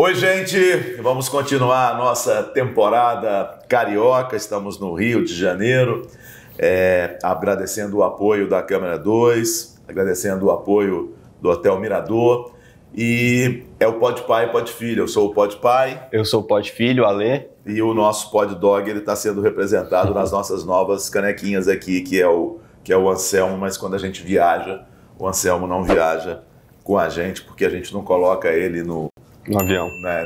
Oi, gente! Vamos continuar a nossa temporada carioca. Estamos no Rio de Janeiro, agradecendo o apoio da Câmara 2, agradecendo o apoio do Hotel Mirador. E é o Pode Pai, Pode Filho. Eu sou o Pode Pai. Eu sou o Pode Filho, o Alê. E o nosso Pode Dog está sendo representado nas nossas novas canequinhas aqui, que é o Anselmo, mas quando a gente viaja, o Anselmo não viaja com a gente, porque a gente não coloca ele no avião,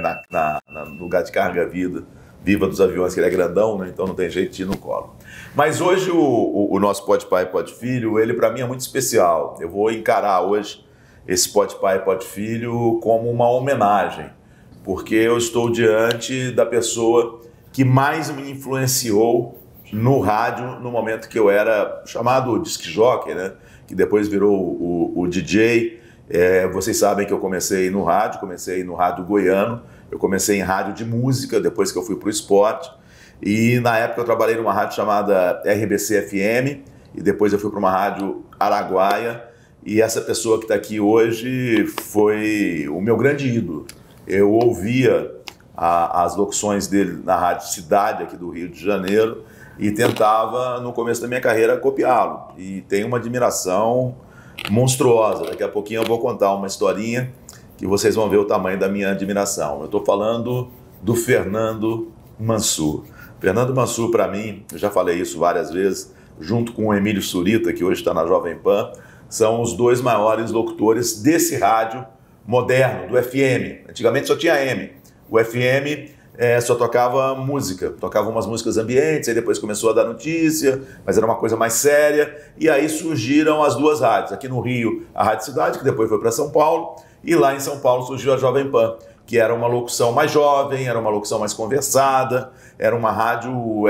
no lugar de carga viva dos aviões, que ele é grandão, né? Então não tem jeito de ir no colo. Mas hoje o nosso Pode Pai, Pode Filho, ele para mim é muito especial. Eu vou encarar hoje esse Pode Pai, Pode Filho como uma homenagem, porque eu estou diante da pessoa que mais me influenciou no rádio no momento que eu era chamado disc jockey, né? Que depois virou o DJ. Vocês sabem que eu comecei no rádio goiano, eu comecei em rádio de música, depois que eu fui para o esporte, e na época eu trabalhei numa rádio chamada RBC FM, e depois eu fui para uma rádio Araguaia, e essa pessoa que está aqui hoje foi o meu grande ídolo. Eu ouvia as locuções dele na Rádio Cidade, aqui do Rio de Janeiro, e tentava, no começo da minha carreira, copiá-lo, e tenho uma admiração monstruosa. Daqui a pouquinho eu vou contar uma historinha que vocês vão ver o tamanho da minha admiração. Eu estou falando do Fernando Mansur. Fernando Mansur, para mim, eu já falei isso várias vezes, junto com o Emílio Surita, que hoje está na Jovem Pan, são os dois maiores locutores desse rádio moderno, do FM. Antigamente só tinha M. O FM só tocava música, tocava umas músicas ambientes, aí depois começou a dar notícia, mas era uma coisa mais séria, e aí surgiram as duas rádios. Aqui no Rio, a Rádio Cidade, que depois foi para São Paulo, e lá em São Paulo surgiu a Jovem Pan, que era uma locução mais jovem, era uma locução mais conversada, era uma rádio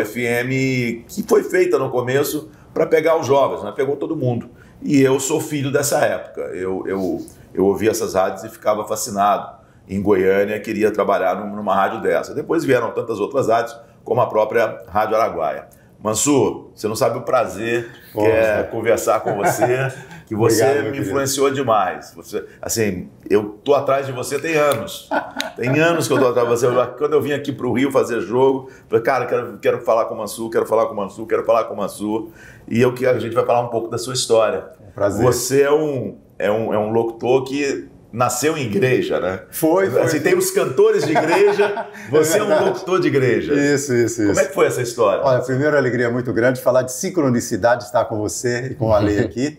FM que foi feita no começo para pegar os jovens, né? Pegou todo mundo. E eu sou filho dessa época. Eu ouvia essas rádios e ficava fascinado. Em Goiânia, queria trabalhar numa rádio dessa. Depois vieram tantas outras rádios, como a própria Rádio Araguaia. Mansur, você não sabe o prazer que é conversar com você, que você Obrigado, me influenciou demais. Você, assim, eu tô atrás de você tem anos. Tem anos que eu tô atrás de você. Quando eu vim aqui para o Rio fazer jogo, falei, cara, quero falar com o Mansur, quero falar com o Mansur, quero falar com o Mansur. E a gente vai falar um pouco da sua história. Prazer. Você é um locutor que nasceu em igreja, né? Foi. Tem os cantores de igreja, você é um locutor de igreja. Isso. Como é que foi essa história? Olha, primeiro, alegria muito grande falar de sincronicidade, estar com você e com o Alê aqui.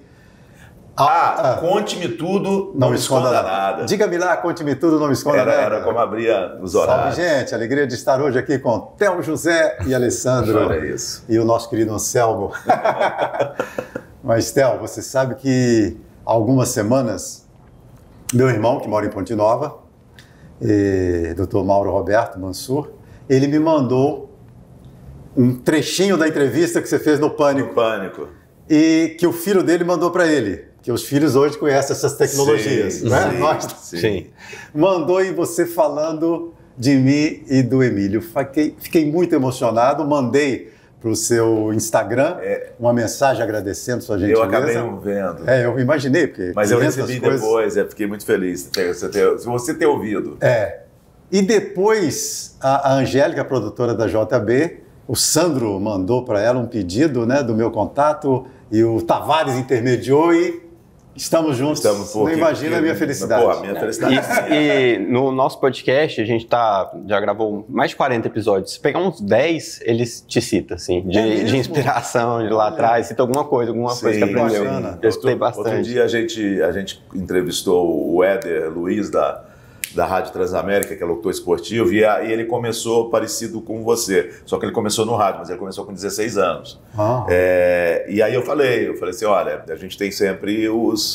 Conte-me tudo, não me esconda nada. Diga-me lá, conte-me tudo, não me esconda nada. Era como abria os horários. Salve, gente, alegria de estar hoje aqui com Théo José e Alessandro. Olha isso. E o nosso querido Anselmo. Mas, Théo, você sabe que há algumas semanas, meu irmão, que mora em Ponte Nova, Dr. Mauro Roberto Mansur, ele me mandou um trechinho da entrevista que você fez no Pânico. E que o filho dele mandou para ele, que os filhos hoje conhecem essas tecnologias, né? Sim. Mandou e você falando de mim e do Emílio. Fiquei muito emocionado, mandei para o seu Instagram uma mensagem agradecendo sua gentileza. Eu acabei não vendo. Eu imaginei, porque mas eu recebi depois, fiquei muito feliz de você ter ouvido. E depois a Angélica, a produtora da JB, o Sandro mandou para ela um pedido, né, do meu contato, e o Tavares intermediou e estamos juntos. Não imagina a minha felicidade. A minha felicidade. E no nosso podcast, a gente já gravou mais de 40 episódios. Se pegar uns 10, eles te citam, assim, de inspiração de lá atrás, cita alguma coisa que aprendeu. Eu escutei bastante. Outro dia a gente entrevistou o Éder Luiz da Rádio Transamérica, que é locutor esportivo, e ele começou parecido com você, só que ele começou no rádio, mas ele começou com 16 anos. E aí eu falei assim, olha, a gente tem sempre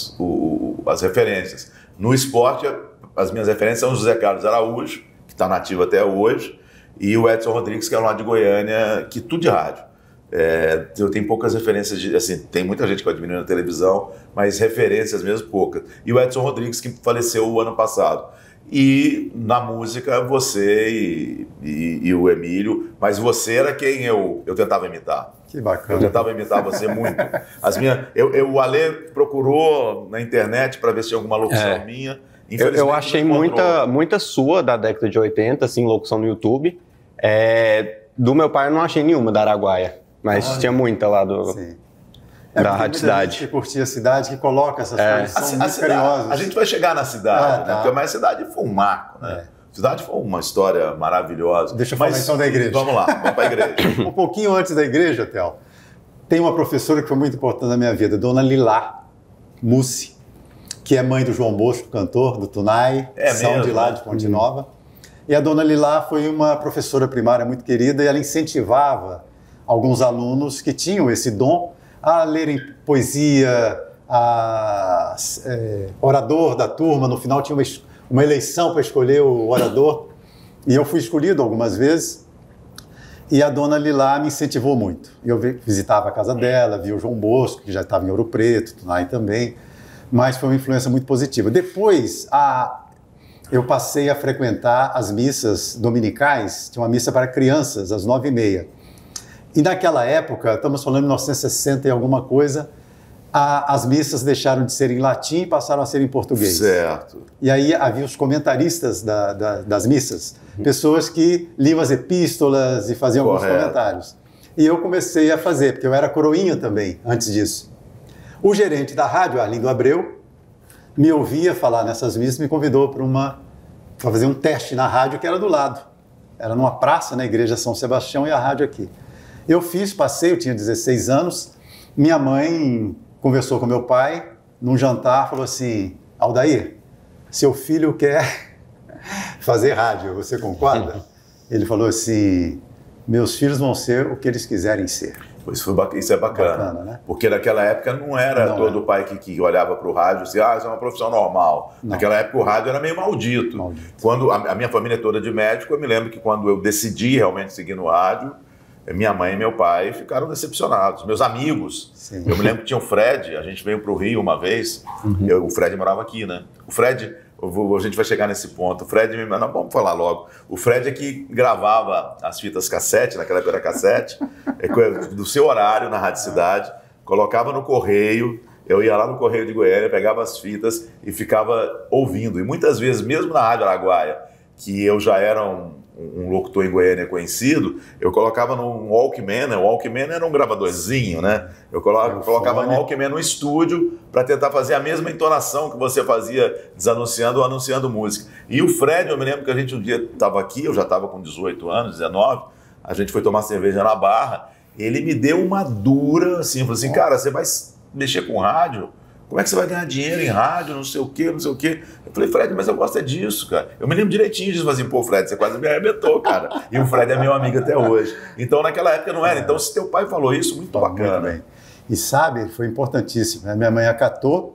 as referências. No esporte, as minhas referências são o José Carlos Araújo, que está nativo até hoje, e o Edson Rodrigues, que é lá de Goiânia, que tudo de rádio. Eu tenho poucas referências, assim, tem muita gente que eu admiro na televisão, mas referências mesmo poucas. E o Edson Rodrigues, que faleceu o ano passado. E na música, você e o Emílio, mas você era quem eu tentava imitar. Que bacana. Eu tentava imitar você muito. O Alê procurou na internet para ver se tinha alguma locução minha, Eu achei muita sua da década de 80, assim, locução no YouTube. Do meu pai eu não achei nenhuma da Araguaia, mas tinha muita lá da Rádio Cidade. Que curtia a cidade, que coloca essas coisas, são muito carinhosas. A gente vai chegar na cidade, né? Porque a cidade foi um marco, né? A cidade foi uma história maravilhosa. Deixa eu falar então da igreja. Vamos lá, vamos para a igreja. Um pouquinho antes da igreja, Theo, tem uma professora que foi muito importante na minha vida, Dona Lilá Mussi, que é mãe do João Bosco, cantor do Tunai, são de lá de Ponte Nova. E a Dona Lilá foi uma professora primária muito querida e ela incentivava alguns alunos que tinham esse dom a lerem poesia, orador da turma. No final tinha uma eleição para escolher o orador e eu fui escolhido algumas vezes. E a Dona Lilá me incentivou muito. Eu visitava a casa dela, via o João Bosco, que já estava em Ouro Preto, Tunai também, mas foi uma influência muito positiva. Depois, eu passei a frequentar as missas dominicais, tinha uma missa para crianças, às 9h30. E naquela época, estamos falando de 1960 e alguma coisa, as missas deixaram de ser em latim e passaram a ser em português. Certo. E aí havia os comentaristas das missas, pessoas que liam as epístolas e faziam alguns comentários. E eu comecei a fazer, porque eu era coroinha também, antes disso. O gerente da rádio, Arlindo Abreu, me ouvia falar nessas missas, me convidou para fazer um teste na rádio que era do lado. Era numa praça, na Igreja São Sebastião, e a rádio aqui. Eu passei, eu tinha 16 anos, minha mãe conversou com meu pai, num jantar, falou assim: Aldair, seu filho quer fazer rádio, você concorda? Ele falou assim: meus filhos vão ser o que eles quiserem ser. Isso é bacana, né? Porque naquela época não era todo pai que olhava para o rádio e dizia, isso é uma profissão normal. Não. Naquela época o rádio era meio maldito. Quando a minha família é toda de médico, eu me lembro que quando eu decidi realmente seguir no rádio, minha mãe e meu pai ficaram decepcionados. Meus amigos, sim. Eu me lembro que tinha o Fred, a gente veio para o Rio uma vez, o Fred morava aqui, né? O Fred, a gente vai chegar nesse ponto, o Fred, não, vamos falar logo, o Fred é que gravava as fitas cassete, naquela época era cassete, do seu horário na Rádio Cidade, colocava no correio, eu ia lá no Correio de Goiânia, pegava as fitas e ficava ouvindo. E muitas vezes, mesmo na Rádio Araguaia, que eu já era um locutor em Goiânia conhecido, eu colocava num Walkman, né? O Walkman era um gravadorzinho, né? Eu colocava no Walkman no estúdio para tentar fazer a mesma entonação que você fazia desanunciando ou anunciando música. E o Fred, eu me lembro que a gente um dia estava aqui, eu já estava com 18 anos, 19, a gente foi tomar cerveja na Barra, ele me deu uma dura, assim, falou assim, cara, você vai mexer com rádio? Como é que você vai ganhar dinheiro em rádio, não sei o quê, não sei o quê? Eu falei, Fred, mas eu gosto disso, cara. Eu me lembro direitinho disso, assim, pô, Fred, você quase me arrebentou, cara. E o Fred é meu amigo até hoje. Então, naquela época não era. Então, se teu pai falou isso, muito bacana. Muito bem. E sabe, foi importantíssimo, né? Minha mãe acatou.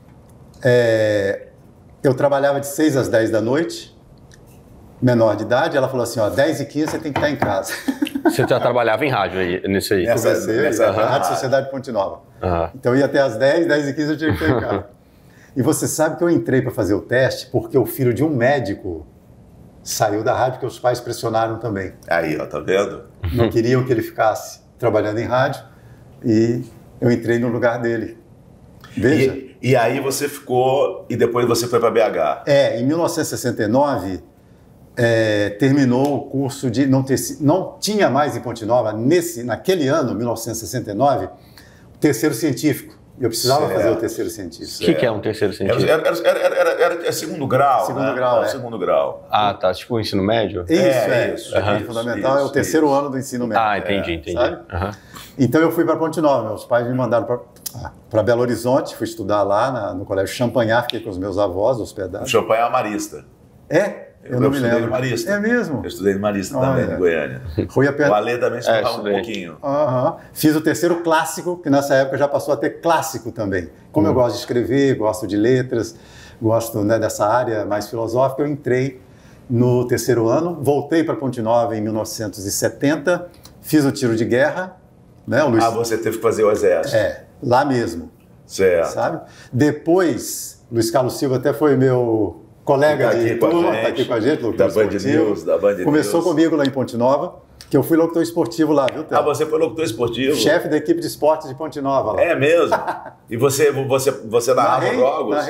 Eu trabalhava de 6 às 10 da noite, menor de idade. Ela falou assim, 10h15 você tem que estar em casa. Você já trabalhava em rádio aí, nisso aí? Comecei, Rádio Sociedade Ponte Nova. Então ia até às 10h15 eu tinha que estar em casa. E você sabe que eu entrei para fazer o teste porque o filho de um médico saiu da rádio, porque os pais pressionaram também. Aí, ó, tá vendo? Não queriam que ele ficasse trabalhando em rádio e eu entrei no lugar dele. Veja. E aí você ficou, e depois você foi para BH. Em 1969... terminou o curso de... Não tinha mais em Ponte Nova, naquele ano, 1969, o terceiro científico. Eu precisava fazer o terceiro científico. O que é um terceiro científico? Era segundo grau, segundo grau, segundo grau. Ah, tá. Tipo o ensino médio? Isso. O fundamental é o terceiro ano do ensino médio. Ah, entendi. Então eu fui para Ponte Nova. Meus pais me mandaram para Belo Horizonte, fui estudar lá no Colégio Champagnat, fiquei com os meus avós hospedados. O Champagnat Marista. Eu não me lembro. No Marista. É mesmo? Eu estudei no Marista também, em Goiânia. O Alê também estudava um pouquinho. Fiz o terceiro clássico, que nessa época já passou a ter clássico também. Como eu gosto de escrever, gosto de letras, gosto dessa área mais filosófica, eu entrei no terceiro ano, voltei para Ponte Nova em 1970, fiz o tiro de guerra. Né, você teve que fazer o exército. Lá mesmo. Certo. Sabe? Depois, Luiz Carlos Silva até foi meu... colega de turma, está aqui com a gente, da Band News. Começou comigo lá em Ponte Nova, que eu fui locutor esportivo lá, viu, Theo? Você foi locutor esportivo? Chefe da equipe de esportes de Ponte Nova lá. É mesmo? E você narrava jogos? Narrei.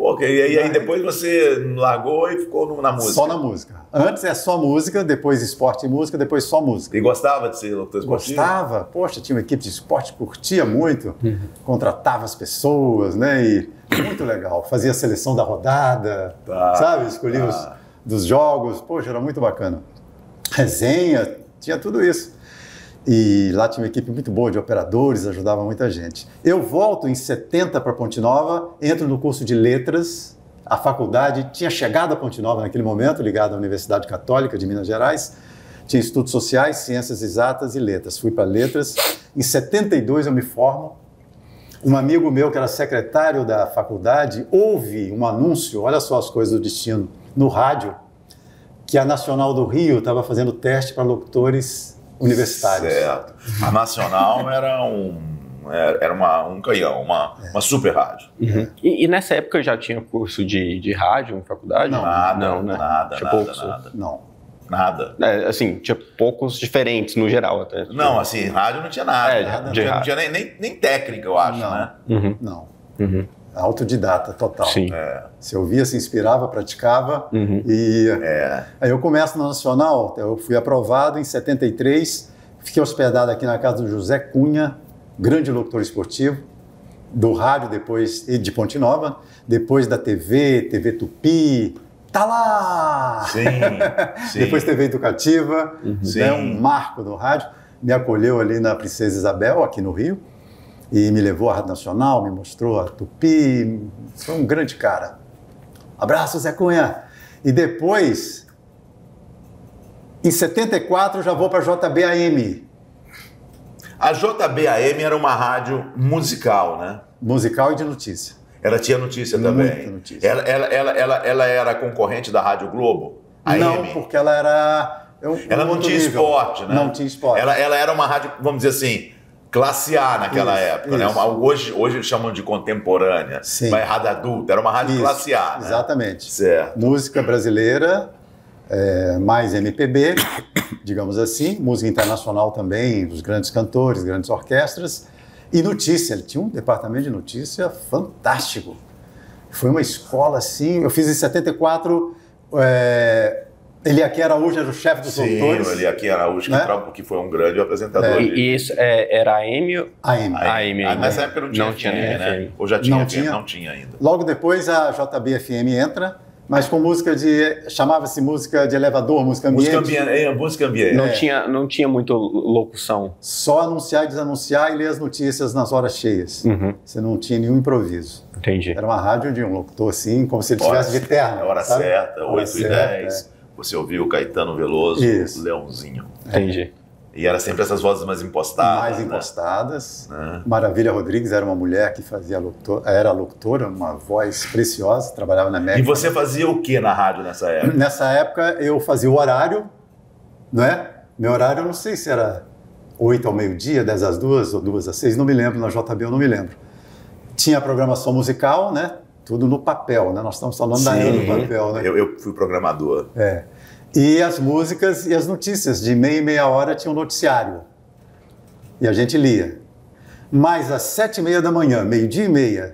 Pô, e aí depois você largou e ficou na música? Só na música. Antes é só música, depois esporte e música, depois só música. E gostava de ser locutor esportivo? Gostava. Poxa, tinha uma equipe de esporte, curtia muito, contratava as pessoas, né? E muito legal. Fazia a seleção da rodada, sabe? Escolhia dos jogos. Poxa, era muito bacana. Resenha, tinha tudo isso. E lá tinha uma equipe muito boa de operadores, ajudava muita gente. Eu volto em 70 para Ponte Nova, entro no curso de letras. A faculdade tinha chegado a Ponte Nova naquele momento, ligada à Universidade Católica de Minas Gerais. Tinha estudos sociais, ciências exatas e letras. Fui para letras. Em 72 eu me formo. Um amigo meu que era secretário da faculdade ouve um anúncio, olha só as coisas do destino, no rádio, que a Nacional do Rio estava fazendo teste para locutores universitários. Certo. A Nacional era um canhão, uma super rádio. Uhum. E nessa época já tinha curso de rádio em faculdade? Não, nada. Nada. Assim, tinha poucos diferentes no geral até. Não, assim, rádio não tinha nada. Não tinha nem técnica, eu acho, né? Uhum. Não. Uhum. Autodidata total. Sim. Se ouvia, se inspirava, praticava. Aí eu começo na Nacional, eu fui aprovado em 73, fiquei hospedado aqui na casa do José Cunha, grande locutor esportivo, do rádio depois, e de Ponte Nova, depois da TV Tupi, tá lá! Sim. Depois TV Educativa, um marco do rádio, me acolheu ali na Princesa Isabel, aqui no Rio, e me levou à Rádio Nacional, me mostrou a Tupi, foi um grande cara. Abraço, Zé Cunha! E depois, em 74, já vou para a JBAM. A JBAM era uma rádio musical, né? Musical e de notícia. Ela tinha notícia também? Muita notícia. Ela era concorrente da Rádio Globo? Não, porque ela era... Ela não tinha esporte, né? Não tinha esporte. Ela era uma rádio, vamos dizer assim, classe A naquela época, né? Hoje eles chamam de contemporânea, uma rádio adulta, era uma rádio classe A, né? Exatamente. Certo. Música brasileira, mais MPB, digamos assim, música internacional também, dos grandes cantores, grandes orquestras, e notícia. Ele tinha um departamento de notícia fantástico. Foi uma escola assim, eu fiz em 74, Eliakim Araújo era o chefe dos locutores. Sim, o Eliakim Araújo, que foi um grande apresentador. E isso era AM? AM. Nessa época não tinha FM, né? Ou já tinha FM? Não tinha ainda. Logo depois a JBFM entra, mas com música chamava-se música de elevador, música ambiente. Música ambiente. Não tinha muito locução. Só anunciar e desanunciar e ler as notícias nas horas cheias. Você não tinha nenhum improviso. Entendi. Era uma rádio de um locutor assim, como se ele estivesse de terno. Hora certa, 8h10. Você ouviu o Caetano Veloso, o Leãozinho. Entendi. E era sempre essas vozes mais impostadas. Mais impostadas. Maravilha Rodrigues era uma mulher que era locutora, uma voz preciosa, trabalhava na América. E você fazia o que na rádio nessa época? Nessa época eu fazia o horário, não é? Meu horário eu não sei se era 8 ao meio-dia, 10 às 2 ou 2 às 6, não me lembro, na JB eu não me lembro. Tinha a programação musical, né? Tudo no papel, né? Nós estamos falando da era do papel, né? Eu fui programador. E as músicas e as notícias, de meia hora tinha um noticiário. E a gente lia. Mas às 7h30 da manhã, 12h30,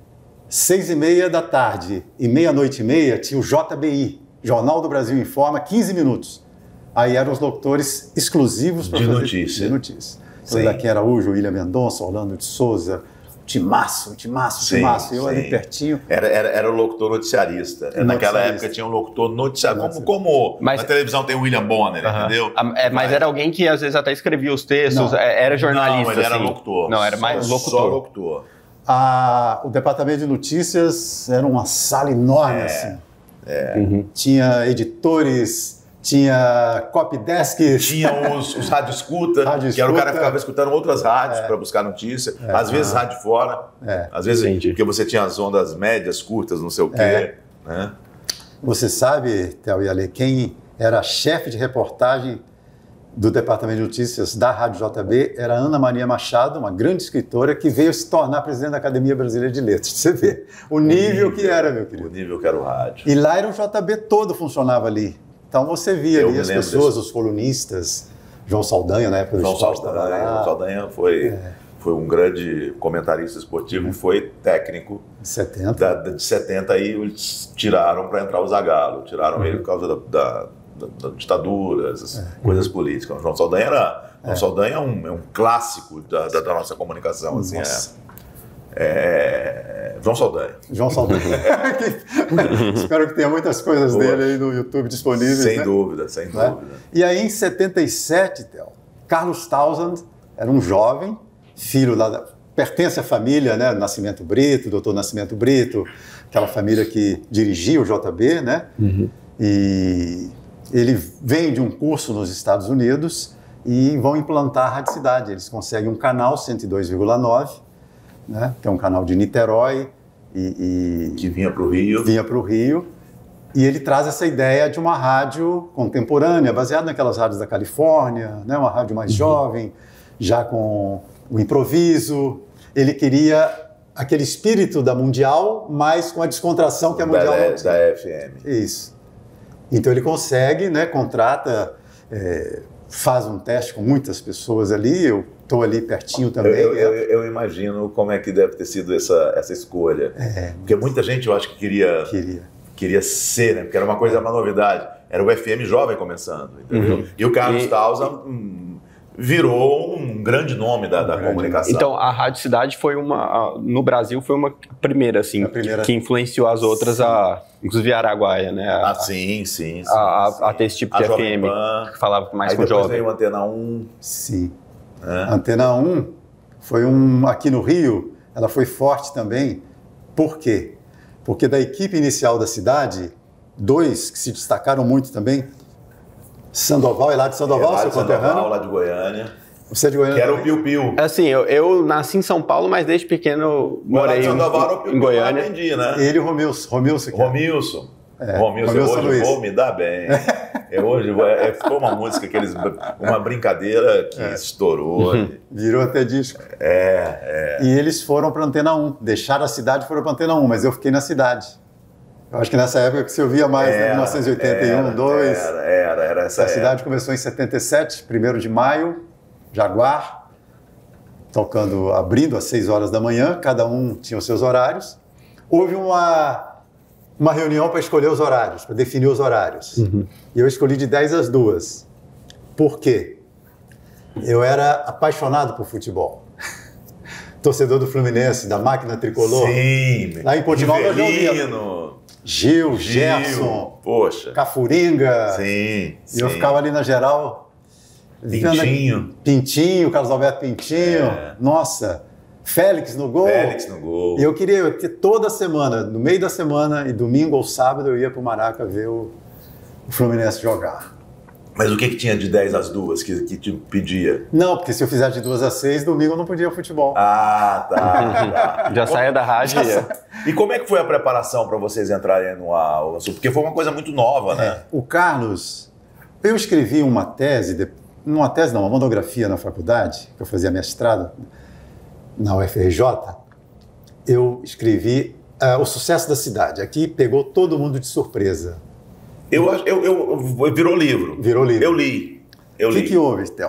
6h30 da tarde e 00:30 tinha o JBI, Jornal do Brasil Informa, 15 minutos. Aí eram os locutores exclusivos para fazer notícia. De notícia. Então, Eliakim Araújo, William Mendonça, Orlando de Souza, Timaço. Eu ali pertinho. Era o locutor noticiarista. Naquela época tinha um locutor noticiarista. Como na televisão tem o William Bonner, entendeu? Mas era alguém que às vezes até escrevia os textos, era jornalista. Não, ele era locutor. Não, era mais locutor. Só locutor. O departamento de notícias era uma sala enorme, assim. Tinha editores, tinha copydesk. Tinha os rádio escuta, que era o cara que ficava escutando outras rádios para buscar notícia. Às vezes rádio fora, às vezes porque você tinha as ondas médias, curtas, não sei o quê. Né? Você sabe, Theo e Ale, quem era chefe de reportagem do Departamento de Notícias da Rádio JB era Ana Maria Machado, uma grande escritora que veio se tornar presidente da Academia Brasileira de Letras. Você vê o nível que era, meu querido. O nível que era o rádio. E lá era o JB todo funcionava ali. Então você via ali as pessoas, os colunistas, João Saldanha, na época do João Saldanha foi foi um grande comentarista esportivo e foi técnico de 70. De 70 aí eles tiraram para entrar o Zagallo, tiraram ele por causa da ditadura, essas coisas políticas. O João Saldanha é um clássico da nossa comunicação. Assim, João Saldanha. João Saldanha. Espero que tenha muitas coisas dele aí no YouTube disponíveis. Sem dúvida, sem dúvida. E aí em 77, Theo, Carlos Townsend era um jovem, filho pertence à família, né, Nascimento Brito, doutor Nascimento Brito, aquela família que dirigia o JB, né? E ele vem de um curso nos Estados Unidos e vão implantar a Rádio Cidade. Eles conseguem um canal 102,9, né, que é um canal de Niterói. Que vinha para o Rio. Vinha para o Rio. E ele traz essa ideia de uma rádio contemporânea, baseada naquelas rádios da Califórnia, né, uma rádio mais jovem, já com o improviso. Ele queria aquele espírito da Mundial, mas com a descontração que a Mundial não tinha. Da FM. Isso. Então ele consegue, né, contrata, faz um teste com muitas pessoas ali, eu estou ali pertinho também. Eu imagino como é que deve ter sido essa escolha. Porque muita gente, eu acho que queria ser, né? Porque era uma novidade. Era o FM jovem começando, entendeu? E o Carlos Townsend virou um grande nome da comunicação. Então, a Rádio Cidade foi no Brasil foi uma primeira, assim, que influenciou as outras, inclusive a Araguaia, né? Sim. A ter esse tipo de FM, que falava mais com jovem. Aí depois veio a Antena 1. Sim. A Antena 1 foi aqui no Rio, ela foi forte também. Por quê? Porque da equipe inicial da cidade, 2 que se destacaram muito também, Sandoval, é lá de Sandoval, seu conterrâneo? Sandoval, lá de Goiânia. Você é de Goiânia? Que era o Piu Piu. Assim, eu nasci em São Paulo, mas desde pequeno morei em Goiânia. Aprendi, né? Ele e o Romilson. Romilson, hoje vou me dar bem. Ficou uma música, uma brincadeira que estourou. Virou até disco. E eles foram para a Antena 1. Deixaram a cidade e foram para a Antena 1, mas eu fiquei na cidade. Eu acho que nessa época que você ouvia mais, né? 1981, 2. Era essa A cidade começou em 77, 1º de maio, Jaguar, abrindo às 6 horas da manhã, cada um tinha os seus horários. Houve uma reunião para escolher os horários, para definir os horários. E eu escolhi de 10 às 2. Por quê? Eu era apaixonado por futebol. Torcedor do Fluminense, da máquina tricolor. Sim, lá em Ponte Nova, Gil, Gerson, poxa, Cafuringa. Sim. E eu ficava ali na geral. Pintinho, Carlos Alberto Pintinho. Nossa, Félix no gol. E eu queria que toda semana, no meio da semana, e domingo ou sábado, eu ia para o Maraca ver o Fluminense jogar. Mas o que tinha de 10 às 2 que te pedia? Não, porque se eu fizesse de 2 às 6, domingo eu não podia futebol. Tá. Já saía da rádio. E como é que foi a preparação para vocês entrarem no ar? Porque foi uma coisa muito nova, né? O Carlos, eu escrevi uma tese, uma monografia na faculdade, que eu fazia mestrado na UFRJ, eu escrevi o sucesso da cidade. Aqui pegou todo mundo de surpresa. Virou livro. Eu li. O que houve, Theo?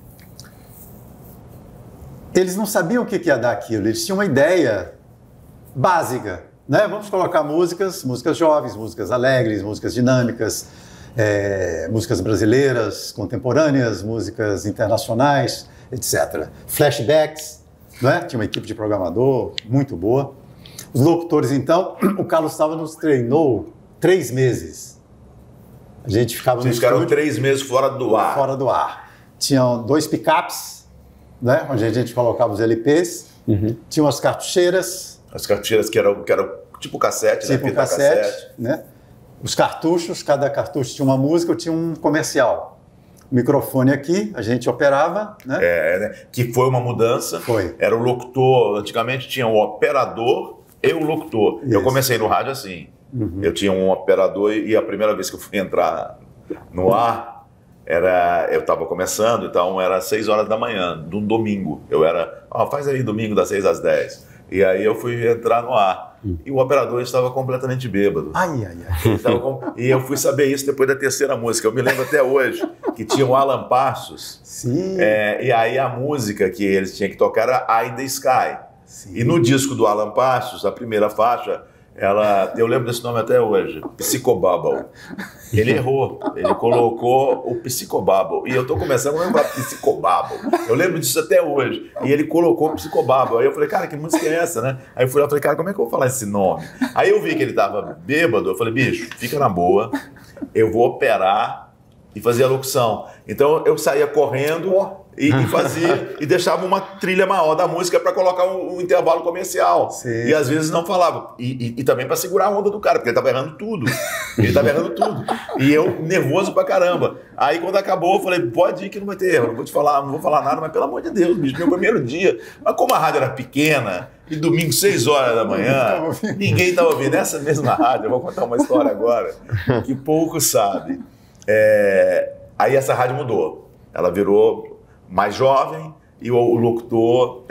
Eles não sabiam o que ia dar aquilo. Eles tinham uma ideia básica, né? Vamos colocar músicas jovens, músicas alegres, músicas dinâmicas, músicas brasileiras, contemporâneas, músicas internacionais, etc. Flashbacks, né? Tinha uma equipe de programador muito boa. Os locutores, então, o Carlos Townsend nos treinou 3 meses. A gente ficava no estúdio. Vocês ficaram 3 meses fora do ar. Fora do ar. Tinham 2 picapes, né, onde a gente colocava os LPs. Tinham as cartucheiras. As cartucheiras que eram tipo cassete, tipo, né? Cassete, né? Os cartuchos, cada cartucho tinha uma música, tinha um comercial. O microfone aqui, a gente operava, né? Né? Que foi uma mudança. Foi. Era o locutor, antigamente tinha o operador e o locutor. Isso. Eu comecei no rádio assim. Eu tinha um operador e a primeira vez que eu fui entrar no ar, eu estava começando, então era 6 horas da manhã, de um domingo. Eu era, faz aí domingo das 6 às 10. E aí eu fui entrar no ar. e o operador estava completamente bêbado. Ai, ai, ai. E eu fui saber isso depois da terceira música. Eu me lembro até hoje que tinha o Alan Passos. Sim. E aí a música que eles tinham que tocar era Eye in the Sky. Sim. E no disco do Alan Passos, a primeira faixa, eu lembro desse nome até hoje, Psychobabble. Ele errou, ele colocou o Psychobabble. E eu tô começando a lembrar Psychobabble. Eu lembro disso até hoje. E ele colocou o Psychobabble. Aí eu falei, cara, que música é essa, né? Aí eu fui lá e falei, cara, como é que eu vou falar esse nome? Aí eu vi que ele tava bêbado, eu falei, bicho, fica na boa, eu vou operar e fazer a locução. Então eu saía correndo e fazia, e deixava uma trilha maior da música para colocar um intervalo comercial. Sim. E às vezes não falava. E também para segurar a onda do cara, porque ele tava errando tudo. E eu nervoso pra caramba. Aí quando acabou, eu falei, pode ir que não vai ter erro, não vou te falar, não vou falar nada, mas pelo amor de Deus, bicho, meu primeiro dia. Mas como a rádio era pequena, e domingo 6 horas da manhã, ninguém estava ouvindo essa mesma rádio. Eu vou contar uma história agora que pouco sabe. Aí essa rádio mudou. Ela virou mais jovem e o locutor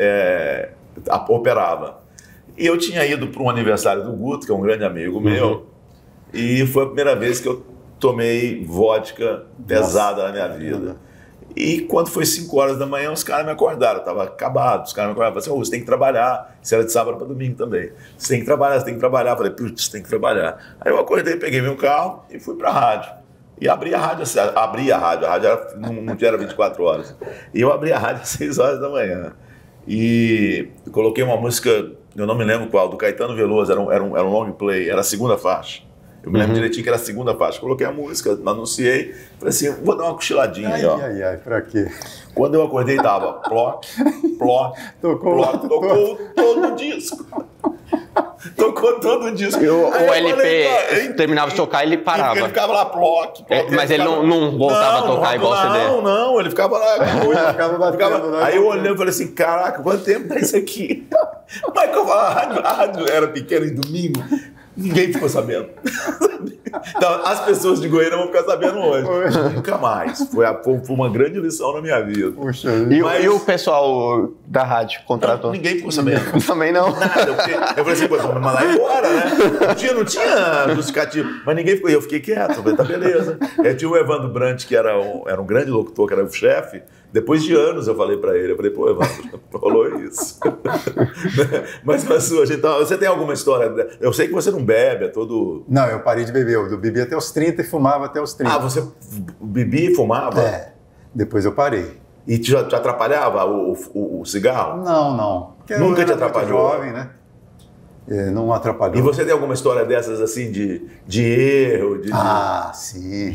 operava. E eu tinha ido para um aniversário do Guto, que é um grande amigo meu, e foi a primeira vez que eu tomei vodka pesada na minha vida. E quando foi 5 horas da manhã, os caras me acordaram, eu estava acabado, os caras me acordaram, falaram assim, você tem que trabalhar, isso era de sábado para domingo também, você tem que trabalhar, você tem que trabalhar. Eu falei, putz, tem que trabalhar. Aí eu acordei, peguei meu carro e fui para a rádio. E abri a rádio, a rádio não era 24 horas. E eu abri a rádio às 6 horas da manhã. E coloquei uma música, eu não me lembro qual, do Caetano Veloso, era um long play, era a segunda faixa. Eu me lembro direitinho que era a segunda faixa. Coloquei a música, anunciei, falei assim, vou dar uma cochiladinha aí, ó. Ai, pra quê? Quando eu acordei, tava ploc, tocou todo o disco. Tocou todo o disco. O LP terminava de tocar e ele parava. Ele ficava lá, ploc. Mas ele não voltava a tocar igual o CD? Não, ele ficava lá. Ficava batendo, aí eu olhei e falei assim, caraca, quanto tempo tá isso aqui? Mas que eu falo, a rádio era pequena em domingo, ninguém ficou sabendo. Então, as pessoas de Goiânia vão ficar sabendo hoje. Nunca mais. Foi uma grande lição na minha vida. Puxa, e o pessoal da rádio contratou? Não, ninguém ficou sabendo. Também não. Nada. Eu falei assim, pô, vamos mandar embora, né? Não tinha justificativo. Mas ninguém ficou. E eu fiquei quieto. Eu falei, tá beleza. Tinha o Evandro Brandt, que era um grande locutor, que era o chefe. Depois de anos eu falei pra ele, pô, Evandro, rolou isso. Mas você tem alguma história? Eu sei que você não bebe, é todo... Não, eu parei de beber, eu bebi até os 30 e fumava até os 30. Ah, você bebia e fumava? Depois eu parei. E te atrapalhava o cigarro? Não. Nunca te atrapalhou? Jovem, né? Não atrapalhou. E você tem alguma história dessas assim, de erro? Sim.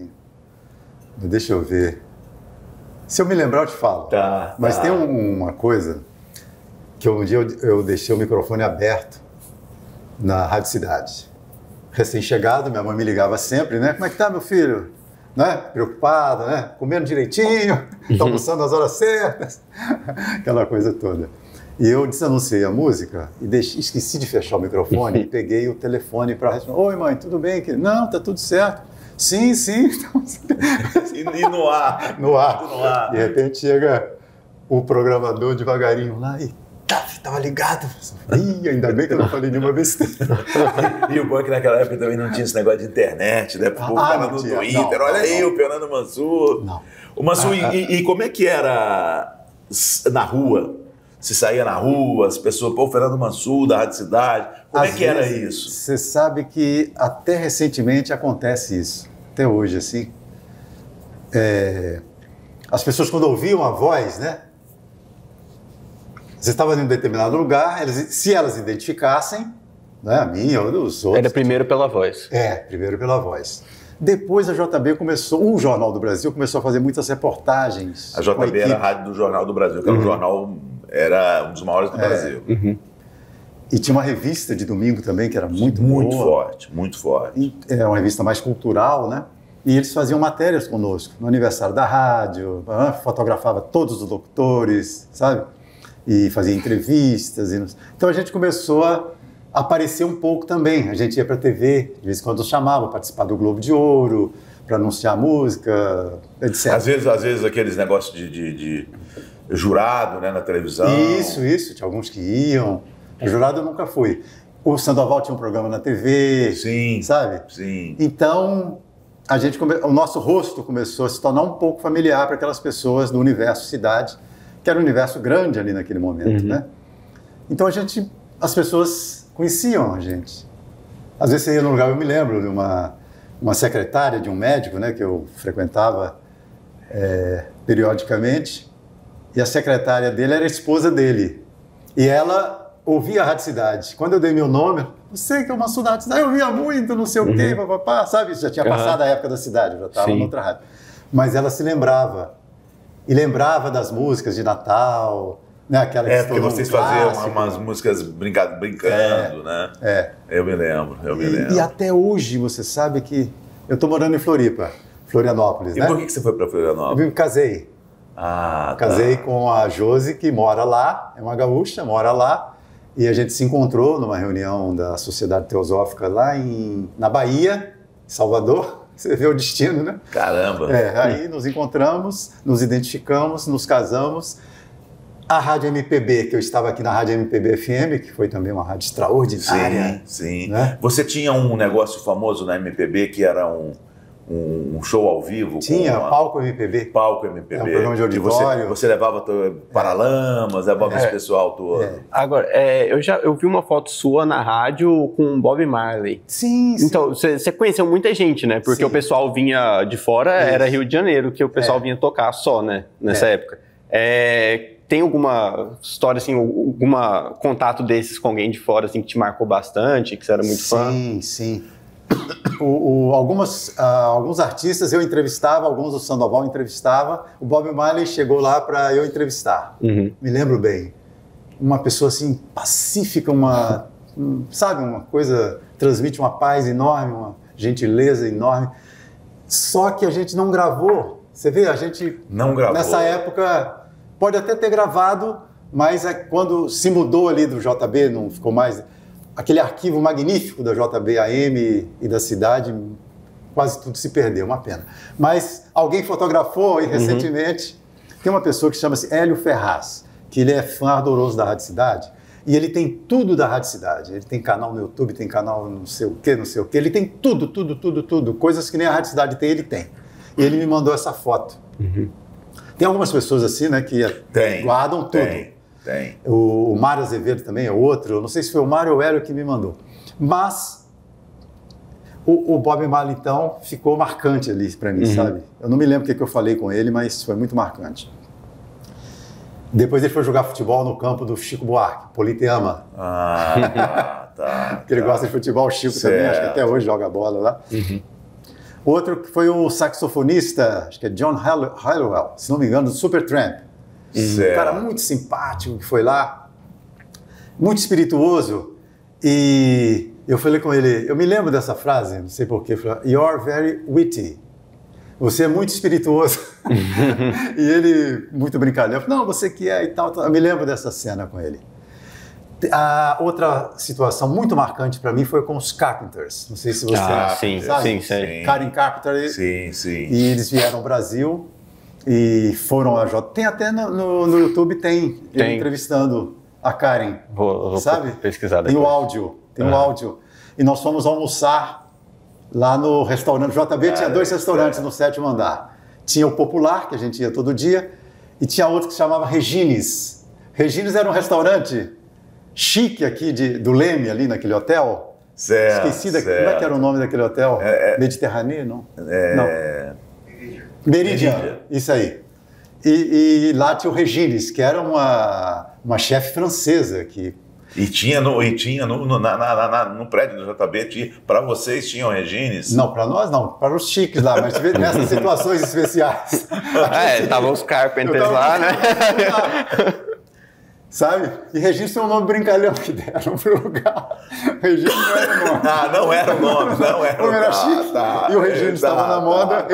Deixa eu ver. Se eu me lembrar, eu te falo. Tá. Mas tem uma coisa que um dia eu deixei o microfone aberto na Rádio Cidade. Recém-chegado, minha mãe me ligava sempre, né? Como é que tá, meu filho? Né? Preocupada, né? Comendo direitinho, almoçando às horas certas, aquela coisa toda. E eu desanunciei a música e esqueci de fechar o microfone e peguei o telefone para responder. Oi, mãe, tudo bem? Não, tá tudo certo. Sim. E no ar. No ar. De repente chega o programador devagarinho lá e tava ligado. Ainda bem que eu não falei nenhuma besteira. E o bom é que naquela época também não tinha esse negócio de internet, né? O cara no Twitter, olha aí o Fernando Mansur. Não. O Mansur, e como é que era na rua? Se saía na rua, as pessoas, o Fernando Mansur, da Rádio Cidade, como é que era isso? Você sabe que até recentemente acontece isso, até hoje, assim. As pessoas quando ouviam a voz, né? Você estava em um determinado lugar, se elas identificassem, né, a minha ou dos outros... Era primeiro pela voz. Primeiro pela voz. Depois a JB o Jornal do Brasil começou a fazer muitas reportagens. A JB era a rádio do Jornal do Brasil, que era um jornal... Era um dos maiores do Brasil. E tinha uma revista de domingo também, que era muito forte, muito forte. É uma revista mais cultural, né? E eles faziam matérias conosco, no aniversário da rádio, fotografava todos os locutores, sabe? E fazia entrevistas. Então a gente começou a aparecer um pouco também. A gente ia para a TV, de vez em quando chamava, participar do Globo de Ouro, para anunciar música, etc. Às vezes aqueles negócios de jurado, né, na televisão. Isso, tinha alguns que iam. Jurado eu nunca fui. O Sandoval tinha um programa na TV, sim, sabe? Sim. Então, o nosso rosto começou a se tornar um pouco familiar para aquelas pessoas do universo cidade, que era um universo grande ali naquele momento, né? Então as pessoas conheciam a gente. Às vezes você ia no lugar, eu me lembro de uma secretária de um médico, né, que eu frequentava periodicamente, e a secretária dele era a esposa dele. E ela ouvia a Rádio Cidade. Quando eu dei meu nome, você que é uma Rádio Cidade, eu ouvia muito, não sei o quê, papapá, sabe? Já tinha passado a época da cidade, eu já estava noutra rádio. Mas ela se lembrava. E lembrava das músicas de Natal, né? Aquela que porque vocês faziam umas músicas brincando, né? Eu me lembro. E até hoje, você sabe que eu estou morando em Floripa, Florianópolis, né? E por que você foi para Florianópolis? Eu me casei. Casei com a Josi, que mora lá, é uma gaúcha, mora lá, e a gente se encontrou numa reunião da Sociedade Teosófica lá na Bahia, Salvador. Você vê o destino, né? Caramba! Aí nos encontramos, nos identificamos, nos casamos. A Rádio MPB, que eu estava aqui na Rádio MPB FM, que foi também uma rádio extraordinária. Sim. Né? Você tinha um negócio famoso na MPB que era um show ao vivo? Tinha, Palco MPB. Palco MPB. É um programa de auditório. Você levava Paralamas, levava esse pessoal todo. Agora, eu vi uma foto sua na rádio com Bob Marley. Sim. Então, você conheceu muita gente, né? Porque o pessoal vinha de fora, era Rio de Janeiro, que o pessoal vinha tocar só, né? Nessa época. Tem alguma história, assim, algum contato desses com alguém de fora, assim, que te marcou bastante, que você era muito fã? Sim. Alguns artistas eu entrevistava, alguns o Sandoval entrevistava. O Bob Marley chegou lá para eu entrevistar. Me lembro bem. Uma pessoa assim, pacífica, sabe, uma coisa, transmite uma paz enorme, uma gentileza enorme. Só que a gente não gravou. Você vê, a gente... Não gravou. Nessa época, pode até ter gravado, mas quando se mudou ali do JB, não ficou mais... Aquele arquivo magnífico da JB AM e da cidade, quase tudo se perdeu, uma pena. Mas alguém fotografou e recentemente tem uma pessoa que chama-se Hélio Ferraz, que ele é fã ardoroso da Rádio Cidade, e ele tem tudo da Rádio Cidade. Ele tem canal no YouTube, tem canal não sei o quê, ele tem tudo, coisas que nem a Rádio Cidade tem, ele tem. E ele me mandou essa foto. Tem algumas pessoas assim, né, que guardam tudo. Tem. O Mário Azevedo também é outro. Eu não sei se foi o Mário ou o Hélio que me mandou. Mas o Bob Marley, então, ficou marcante ali para mim, sabe? Eu não me lembro o que eu falei com ele, mas foi muito marcante. Depois ele foi jogar futebol no campo do Chico Buarque, Politeama. Porque ele gosta de futebol, o Chico também, acho que até hoje joga bola lá. Outro que foi o saxofonista, acho que é John Halliwell, se não me engano, do Supertramp. Um cara muito simpático que foi lá, muito espirituoso, e eu falei com ele, eu me lembro dessa frase, não sei porquê, "You're very witty", você é muito espirituoso. E ele, muito brincalhão, falou, não, você que é e tal. Eu me lembro dessa cena com ele. A outra situação muito marcante para mim foi com os Carpenters, não sei se você sabe. Sim. Karen Carpenter, e eles vieram ao Brasil, e foram a Tem até no YouTube, tem ele entrevistando a Karen. Vou sabe? pesquisar depois. Tem o áudio. E nós fomos almoçar lá no restaurante. JB tinha 2 restaurantes no 7º andar. Tinha o Popular, que a gente ia todo dia, e tinha outro que se chamava Regines. Regines era um restaurante chique aqui do Leme, ali naquele hotel. Esqueci como é que era o nome daquele hotel? Mediterrâneo, não? Não. Meridian, isso aí. E lá tinha o Regines, que era uma chefe francesa. E tinha no prédio do JB, para vocês tinham Regines? Não, para nós não, para os chiques lá, mas nessas situações especiais. Estavam os Carpenters lá, né? Sabe? E Regines foi um nome brincalhão que deram pro lugar. Regines não era o nome. Não era o nome, não era o nome. Era chique, e o Regines estava na moda.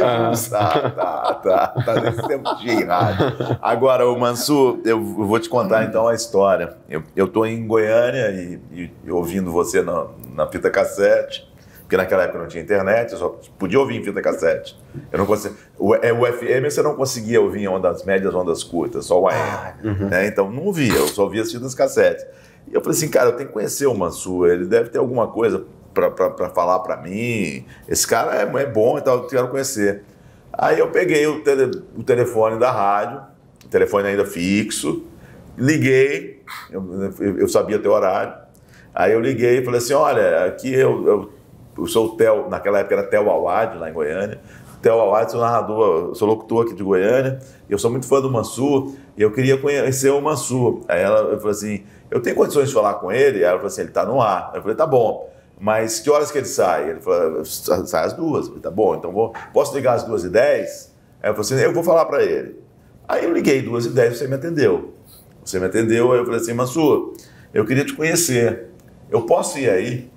Nesse tempo de rádio. Agora, o Mansur, eu vou te contar então a história. Eu tô em Goiânia e ouvindo você na fita cassete. porque naquela época não tinha internet, eu só podia ouvir em fita cassete. Eu não conseguia, o FM você não conseguia ouvir em ondas médias, ondas curtas, só o AM. Né? Então não ouvia, eu só ouvia as fitas cassete. E eu falei assim, cara, eu tenho que conhecer o Mansur, ele deve ter alguma coisa para falar para mim, esse cara é bom e tal, eu quero conhecer. Aí eu peguei o telefone da rádio, o telefone ainda fixo, liguei, eu sabia ter horário, aí eu liguei e falei assim, olha, aqui eu sou o Theo, naquela época era Theo Awad, lá em Goiânia, Theo Awad, sou narrador, sou locutor aqui de Goiânia, e eu sou muito fã do Mansur, e eu queria conhecer o Mansur. Aí eu falei assim, eu tenho condições de falar com ele? Aí ela falou assim, ele está no ar. Eu falei, tá bom. Mas que horas que ele sai? Ele falou, sai às 2. Eu falei, tá bom, então posso ligar às 2h10? Aí eu falei assim, eu vou falar para ele. Aí eu liguei 2h10, você me atendeu. Você me atendeu, aí eu falei assim, Mansur, eu queria te conhecer. Eu posso ir aí?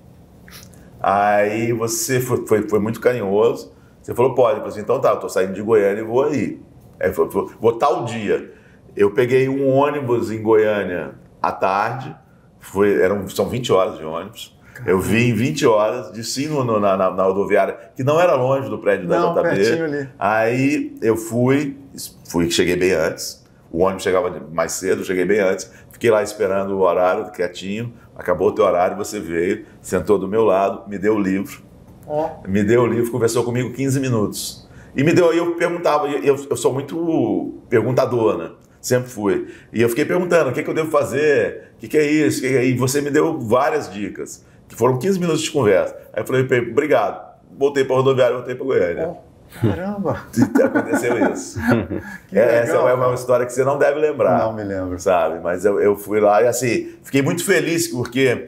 Aí você foi muito carinhoso. Você falou, pode. Eu falei assim, então tá, eu tô saindo de Goiânia e vou aí. Aí eu falei, vou tal dia. Eu peguei um ônibus em Goiânia à tarde, são 20 horas de ônibus. Eu vim 20 horas de sino na rodoviária, que não era longe do prédio da JB. Pertinho ali. Aí eu cheguei bem antes. O ônibus chegava mais cedo, eu cheguei bem antes. Fiquei lá esperando o horário, quietinho. Acabou o teu horário, você veio, sentou do meu lado, me deu o livro. Me deu o livro, conversou comigo 15 minutos. E eu perguntava, eu sou muito perguntador, né? Sempre fui. E eu fiquei perguntando, o que eu devo fazer? O que é isso? E você me deu várias dicas, que foram 15 minutos de conversa. Aí eu falei, obrigado. Voltei para a rodoviária, voltei para Goiânia. Caramba! Aconteceu isso. Essa é uma história que você não deve lembrar. Não me lembro. Sabe? Mas eu fui lá e assim, fiquei muito feliz porque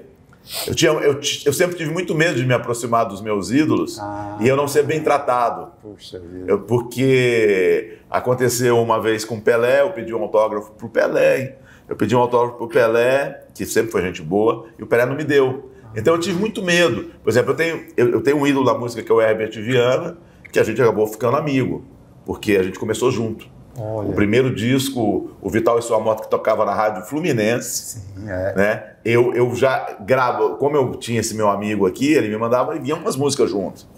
eu sempre tive muito medo de me aproximar dos meus ídolos e eu não ser bem tratado. Puxa vida. Porque aconteceu uma vez com o Pelé, eu pedi um autógrafo pro Pelé, hein? Eu pedi um autógrafo pro Pelé, que sempre foi gente boa, e o Pelé não me deu. Então eu tive muito medo. Por exemplo, eu tenho um ídolo da música que é o Herbert Viana, que a gente acabou ficando amigo, porque a gente começou junto. Olha. O primeiro disco, o Vital e Sua Moto, que tocava na Rádio Fluminense. Sim, né? Eu já gravo, como eu tinha esse meu amigo aqui, ele me mandava e vinha umas músicas juntos.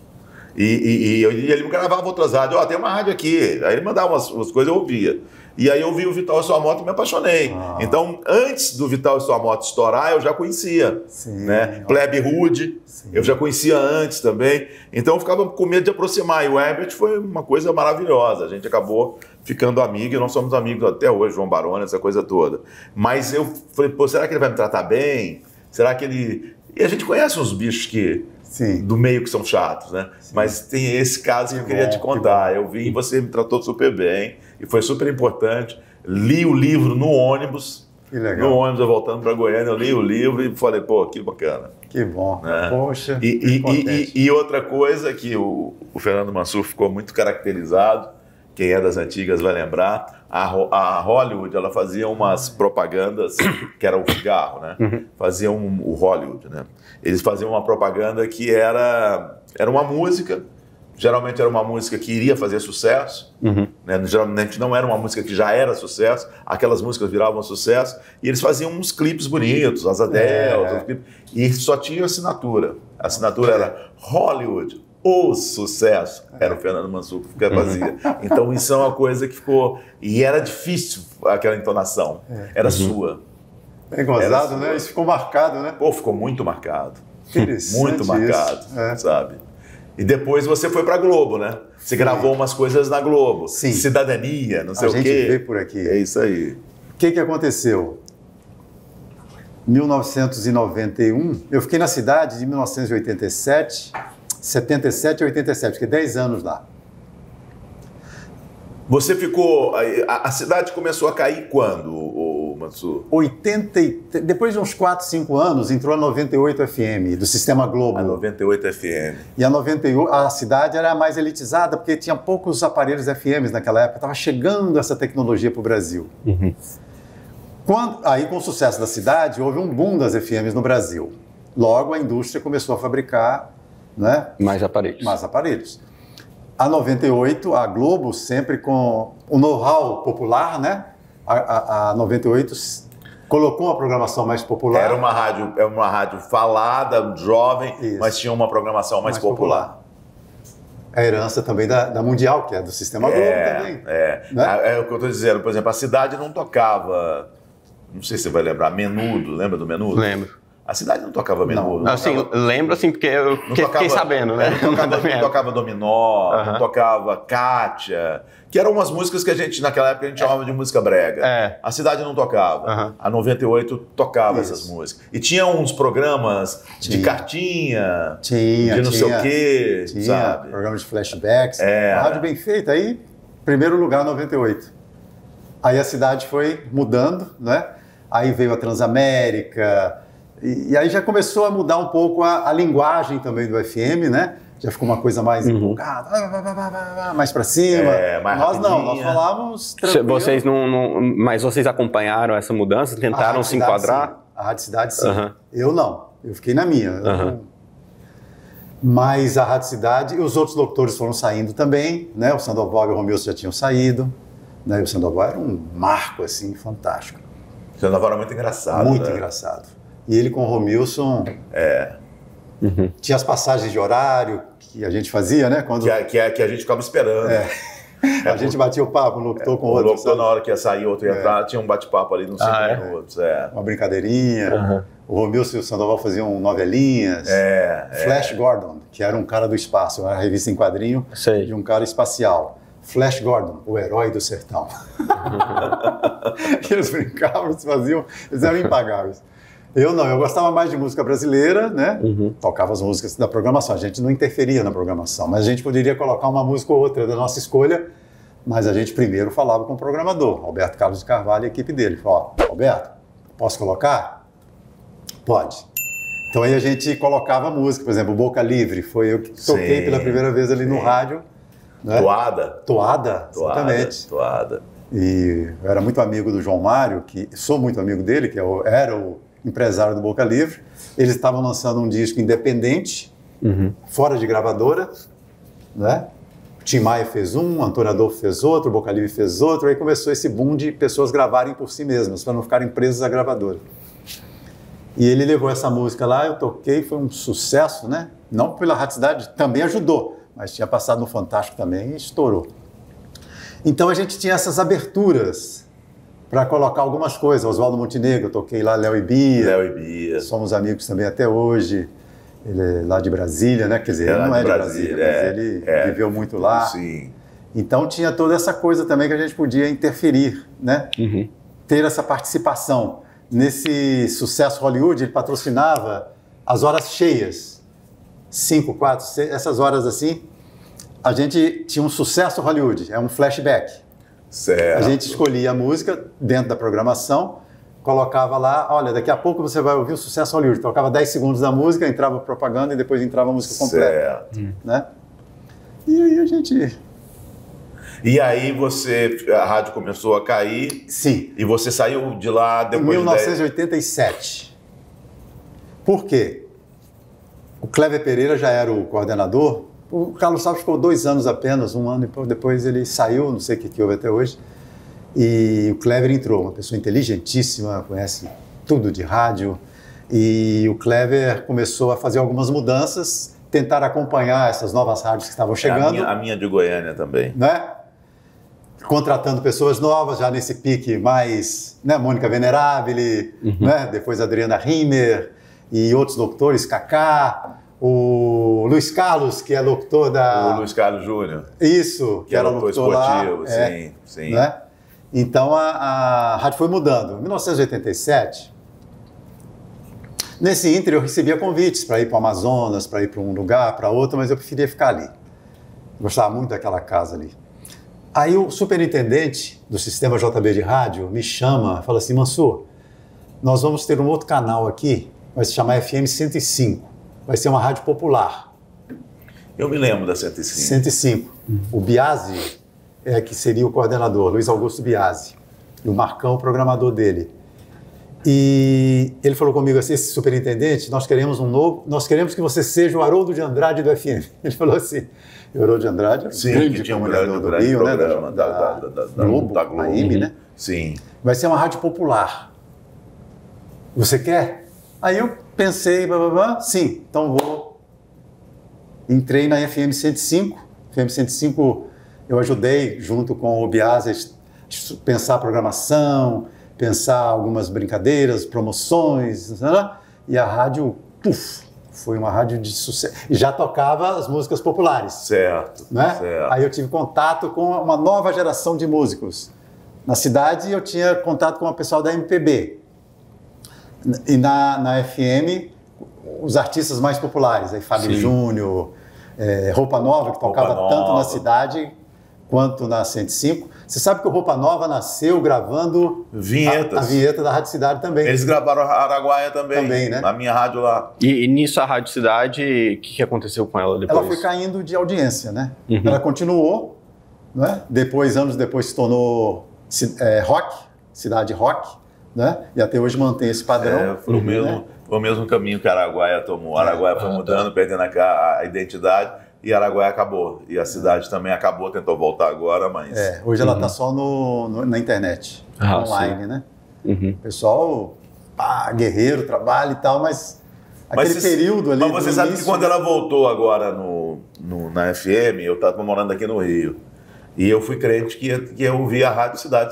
E ele me gravava outras rádios, tem uma rádio aqui. Aí ele mandava umas coisas, eu ouvia. E aí eu vi o Vital e Sua Moto e me apaixonei. Então, antes do Vital e Sua Moto estourar, eu já conhecia. Sim, né? Plebe Rude, eu já conhecia antes também. Então eu ficava com medo de aproximar. E o Herbert foi uma coisa maravilhosa. A gente acabou ficando amigo e nós somos amigos até hoje, João Baroni, essa coisa toda. Mas eu falei, pô, será que ele vai me tratar bem? Será que ele... E a gente conhece uns bichos do meio que são chatos, né? Sim. Mas tem esse caso que eu queria te contar. Eu vim e você me tratou super bem e foi super importante. Li o livro no ônibus. Que legal. No ônibus, eu voltando para Goiânia, eu li o livro e falei, pô, que bacana. Que bom. Né? Poxa, e outra coisa que o Fernando Mansur ficou muito caracterizado, quem é das antigas vai lembrar, a Hollywood, ela fazia umas propagandas, que era o cigarro, né? Faziam o Hollywood, né? Eles faziam uma propaganda que era uma música, geralmente era uma música que iria fazer sucesso, né? Geralmente não era uma música que já era sucesso, aquelas músicas viravam sucesso, e eles faziam uns clipes bonitos, as Adele, e só tinha assinatura. A assinatura era Hollywood, o sucesso, era o Fernando Mansur que fazia. Então isso é uma coisa que ficou... E era difícil aquela entonação, era sua. É gozado, né? Isso ficou marcado, né? Pô, ficou muito marcado. Interessante. Muito marcado, sabe? E depois você foi pra Globo, né? Você gravou umas coisas na Globo. Sim. Cidadania, não sei o quê. A gente vê por aqui. É isso aí. O que aconteceu? 1991, eu fiquei na cidade de 1987, 77 e 87, fiquei 10 anos lá. Você ficou... A cidade começou a cair quando, o Mansur? Depois de uns 4, 5 anos, entrou a 98 FM, do Sistema Globo. A 98 FM. E a 98, a cidade era mais elitizada, porque tinha poucos aparelhos FMs naquela época, estava chegando essa tecnologia para o Brasil. Aí, com o sucesso da cidade, houve um boom das FMs no Brasil. Logo, a indústria começou a fabricar, né, mais aparelhos. A 98, a Globo, sempre com o know-how popular, né? A 98 colocou uma programação mais popular. Era uma rádio falada, jovem, Isso. mas tinha uma programação mais popular. A herança também da Mundial, que é do Sistema Globo também. Né? É o que eu estou dizendo. Por exemplo, a cidade não tocava, não sei se você vai lembrar, Menudo. Lembra do Menudo? Lembro. A cidade não tocava Menudo. Não, assim, lembro assim, porque eu fiquei sabendo, né? Não tocava Dominó, não tocava Kátia, que eram umas músicas que naquela época, a gente chamava de música brega. A cidade não tocava. A 98 tocava essas músicas. E tinha uns programas de cartinha, de não sei o quê, sabe? Programa de flashbacks. Uma rádio bem feita. Aí, primeiro lugar, 98. Aí a cidade foi mudando, né? Aí veio a Transamérica. E aí já começou a mudar um pouco a linguagem também do FM, né? Já ficou uma coisa mais empolgada, mais pra cima. Mais nós rapidinha. não, nós falávamos tranquilo. Vocês mas vocês acompanharam essa mudança? Tentaram se enquadrar? Sim. A Rádio Cidade, sim. Eu não. Eu fiquei na minha. Mas a Rádio Cidade e os outros locutores foram saindo também, né? O Sandoval e o Romilson já tinham saído. Né? E o Sandoval era um marco, assim, fantástico. O Sandoval era muito engraçado. Muito engraçado. E ele com o Romilson tinha as passagens de horário que a gente fazia, né? Quando... Que a gente ficava esperando. A gente batia o papo, um locutor com o outro. O locutor, na hora que ia sair, outro ia entrar, tinha um bate-papo ali nos 5 minutos. Uma brincadeirinha. O Romilson e o Sandoval faziam novelinhas. Flash Gordon, que era um cara do espaço, uma revista em quadrinho de um cara espacial. Flash Gordon, o herói do sertão. Eles brincavam, eles eram impagáveis. Eu não, eu gostava mais de música brasileira, né? Tocava as músicas da programação, a gente não interferia na programação, mas a gente poderia colocar uma música ou outra da nossa escolha, mas a gente primeiro falava com o programador, Alberto Carlos de Carvalho e a equipe dele. Falou, Alberto, posso colocar? Pode. Então aí a gente colocava música, por exemplo, Boca Livre, foi eu que toquei pela primeira vez ali no rádio. Né? Toada, exatamente. Toada. E eu era muito amigo do João Mário, que sou muito amigo dele, que era o empresário do Boca Livre. Eles estavam lançando um disco independente, fora de gravadora, né? Tim Maia fez um, Antônio Adolfo fez outro, Boca Livre fez outro, aí começou esse boom de pessoas gravarem por si mesmas, para não ficarem presas à gravadora. E ele levou essa música lá, eu toquei, foi um sucesso, né? Não pela Rádio Cidade, também ajudou, mas tinha passado no Fantástico também e estourou. Então a gente tinha essas aberturas para colocar algumas coisas. Oswaldo Montenegro, eu toquei lá, Léo e Bia. Somos amigos também até hoje. Ele é lá de Brasília, né? Quer dizer, ele não é de Brasília, mas ele viveu muito lá. Sim. Então tinha toda essa coisa também que a gente podia interferir, né? Ter essa participação. Nesse sucesso Hollywood, ele patrocinava as horas cheias. 5, 4, 6, essas horas assim. A gente tinha um sucesso Hollywood, é um flashback. Certo. A gente escolhia a música dentro da programação, colocava lá, olha, daqui a pouco você vai ouvir o sucesso Hollywood. Tocava 10 segundos da música, entrava propaganda e depois entrava a música completa. Certo. Né? E aí a gente... E aí a rádio começou a cair. Sim. E você saiu de lá depois em 1987. Por quê? O Cléber Pereira já era o coordenador. O Carlos Salles ficou 2 anos apenas, 1 ano depois ele saiu, não sei o que houve até hoje. E o Cléber entrou, uma pessoa inteligentíssima, conhece tudo de rádio. E o Cléber começou a fazer algumas mudanças, tentar acompanhar essas novas rádios que estavam chegando. A minha de Goiânia também. Né? Contratando pessoas novas, já nesse pique mais, né, Mônica Venerabile, né? Depois Adriana Rimmer e outros doutores, Cacá, o Luiz Carlos, que é locutor da... O Luiz Carlos Júnior. Isso, que era locutor esportivo, lá, sim. Né? Então a rádio foi mudando. Em 1987, nesse ínter eu recebia convites para ir para o Amazonas, para ir para um lugar, para outro, mas eu preferia ficar ali. Gostava muito daquela casa ali. Aí o superintendente do sistema JB de rádio me chama, fala assim, Mansur, nós vamos ter um outro canal aqui, vai se chamar FM 105, vai ser uma rádio popular. Eu me lembro da 105. 105. O Biasi que seria o coordenador, Luiz Augusto Biasi, e o Marcão, o programador dele. E ele falou comigo assim, esse superintendente, nós queremos que você seja o Haroldo de Andrade do FM. Ele falou assim, o Haroldo de Andrade é um grande comunicador do Rio, né? Da Globo, AM, né? Sim. Vai ser uma rádio popular. você quer? Aí eu pensei, sim, então vou. Entrei na FM 105. FM 105 eu ajudei, junto com o Biase, a pensar a programação, pensar algumas brincadeiras, promoções, né? E a rádio, foi uma rádio de sucesso. E já tocava as músicas populares. Certo, né? certo. Aí eu tive contato com uma nova geração de músicos. Na cidade eu tinha contato com o pessoal da MPB. E na FM, os artistas mais populares, aí Fábio Júnior, Roupa Nova, que tocava tanto na cidade quanto na 105. Você sabe que o Roupa Nova nasceu gravando vinhetas. A vinheta da Rádio Cidade também. Eles gravaram a Araguaia também, né? Na minha rádio lá. E nisso a Rádio Cidade, o que aconteceu com ela depois? Ela foi caindo de audiência, né? Ela continuou, né? Anos depois se tornou rock, Cidade Rock, né? E até hoje mantém esse padrão. Foi o mesmo caminho que a Araguaia tomou. A Araguaia foi mudando, perdendo a identidade, e a Araguaia acabou. E a cidade também acabou, tentou voltar agora, mas... Hoje ela está só na internet, online, né? O pessoal, guerreiro, trabalho e tal, mas aquele período ali... Mas você sabe que quando ela voltou agora na FM, eu estava morando aqui no Rio, e eu fui crente que ia ouvir a Rádio Cidade.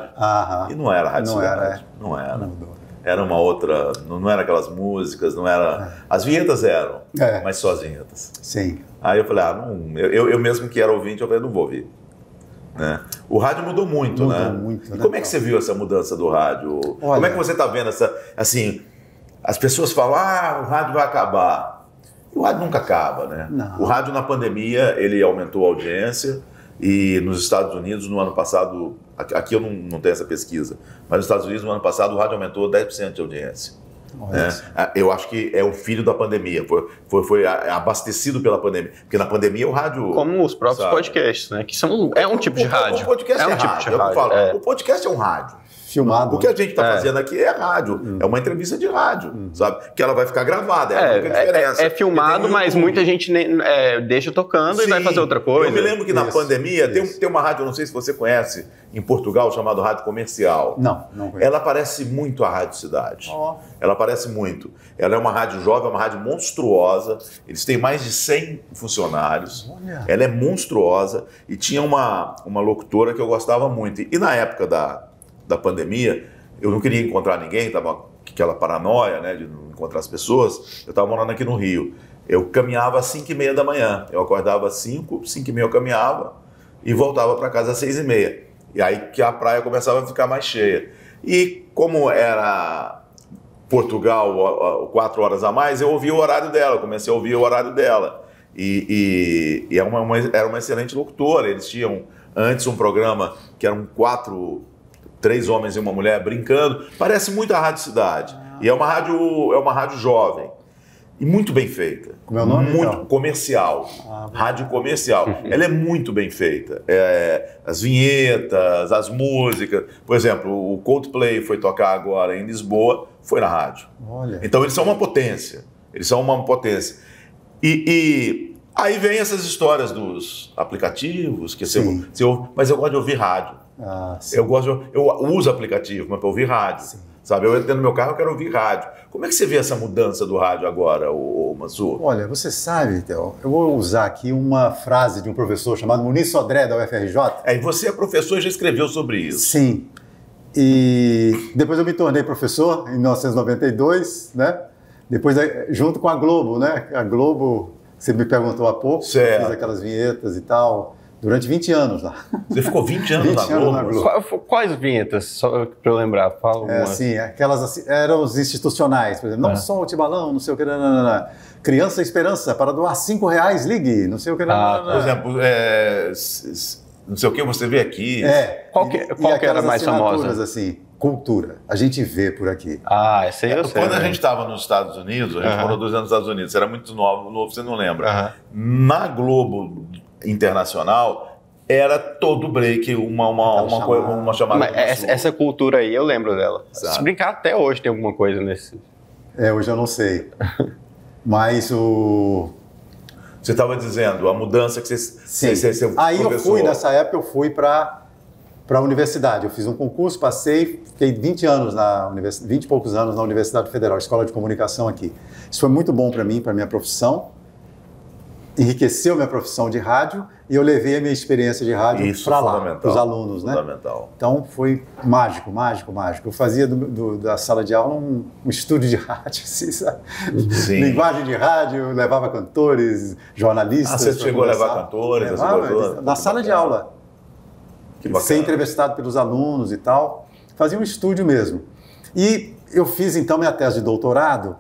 E não era a Rádio Cidade. Não era. Era uma outra, não era aquelas músicas, não era... As vinhetas eram, mas só as vinhetas. Sim. Aí eu falei, eu mesmo que era ouvinte, eu falei, não vou ouvir. Né? O rádio mudou muito, né? Muito, e como é que você viu essa mudança do rádio? Olha, como é que você está vendo essa... Assim, as pessoas falam, o rádio vai acabar. O rádio nunca acaba, né? Não. O rádio na pandemia, ele aumentou a audiência, e nos Estados Unidos, no ano passado... Aqui eu não tenho essa pesquisa, mas nos Estados Unidos, no ano passado, o rádio aumentou 10% de audiência. Né? Eu acho que é o filho da pandemia, foi abastecido pela pandemia, porque na pandemia o rádio... Como os próprios podcasts, né? Que é um tipo de rádio. O podcast é um tipo de rádio. O podcast é um rádio. Filmado. O que a gente está fazendo aqui é rádio, é uma entrevista de rádio, sabe? Que ela vai ficar gravada, é a única diferença. É filmado, mas muita gente deixa tocando e vai fazer outra coisa. Eu me lembro que na pandemia tem uma rádio, não sei se você conhece, em Portugal, chamada Rádio Comercial. Não conheço. Ela parece muito a Rádio Cidade. Ela parece muito. Ela é uma rádio jovem, é uma rádio monstruosa. Eles têm mais de 100 funcionários. Olha. Ela é monstruosa e tinha uma locutora que eu gostava muito. E na época da pandemia, eu não queria encontrar ninguém, estava aquela paranoia, né, de não encontrar as pessoas. Eu estava morando aqui no Rio. Eu caminhava às 5h30 da manhã. Eu acordava às 5h30 eu caminhava e voltava para casa às 6h30. E aí que a praia começava a ficar mais cheia. E como era Portugal 4 horas a mais, eu ouvia o horário dela, comecei a ouvir o horário dela. E era uma excelente locutora. Eles tinham antes um programa que eram 3 homens e uma mulher brincando. Parece muito a Rádio Cidade. E é uma rádio jovem. E muito bem feita. Como é o nome? Muito comercial. Rádio comercial. Ela é muito bem feita. As vinhetas, as músicas. Por exemplo, o Coldplay foi tocar agora em Lisboa, foi na rádio. Olha. Então eles são uma potência. E aí vem essas histórias dos aplicativos, mas eu gosto de ouvir rádio. Eu uso aplicativo, mas para ouvir rádio. Sim. Sabe, eu entro no meu carro, eu quero ouvir rádio. Como é que você vê essa mudança do rádio agora, Mansur? Olha, você sabe, Theo, eu vou usar aqui uma frase de um professor chamado Muniz Sodré, da UFRJ. E você é professor e já escreveu sobre isso. Sim. E depois eu me tornei professor, em 1992, né? Depois, junto com a Globo, né? A Globo, você me perguntou há pouco, fiz aquelas vinhetas e tal... Durante 20 anos lá. Você ficou 20 anos na Globo? Quais vinhetas, só para eu lembrar? Fala aquelas assim, eram os institucionais, por exemplo, não solte balão, não sei o que, Criança Esperança, para doar R$5, ligue, não sei o que. Por exemplo, não sei o que você vê aqui. Qual que era mais famosa? Assim, cultura, a gente vê por aqui. Essa aí eu sei. Quando a gente estava nos Estados Unidos, a gente morou 2 anos nos Estados Unidos, você era muito novo, você não lembra. Na Globo internacional, era todo break uma chamada. Mas essa cultura aí, eu lembro dela. Sabe? Se brincar, até hoje tem alguma coisa nesse... Hoje eu não sei. Mas Você estava dizendo, a mudança que você Aí nessa época eu fui para para a universidade. Eu fiz um concurso, passei, fiquei 20 e poucos anos na Universidade Federal, Escola de Comunicação aqui. Isso foi muito bom para mim, para minha profissão, enriqueceu minha profissão de rádio e eu levei a minha experiência de rádio para lá, para os alunos, né? Fundamental. Então foi mágico, mágico, mágico. Eu fazia da sala de aula um estúdio de rádio, assim, sabe? Sim. Linguagem de rádio, levava cantores, jornalistas. Você chegou a levar cantores? Na sala de aula. Ser entrevistado pelos alunos e tal. Fazia um estúdio mesmo. E eu fiz então minha tese de doutorado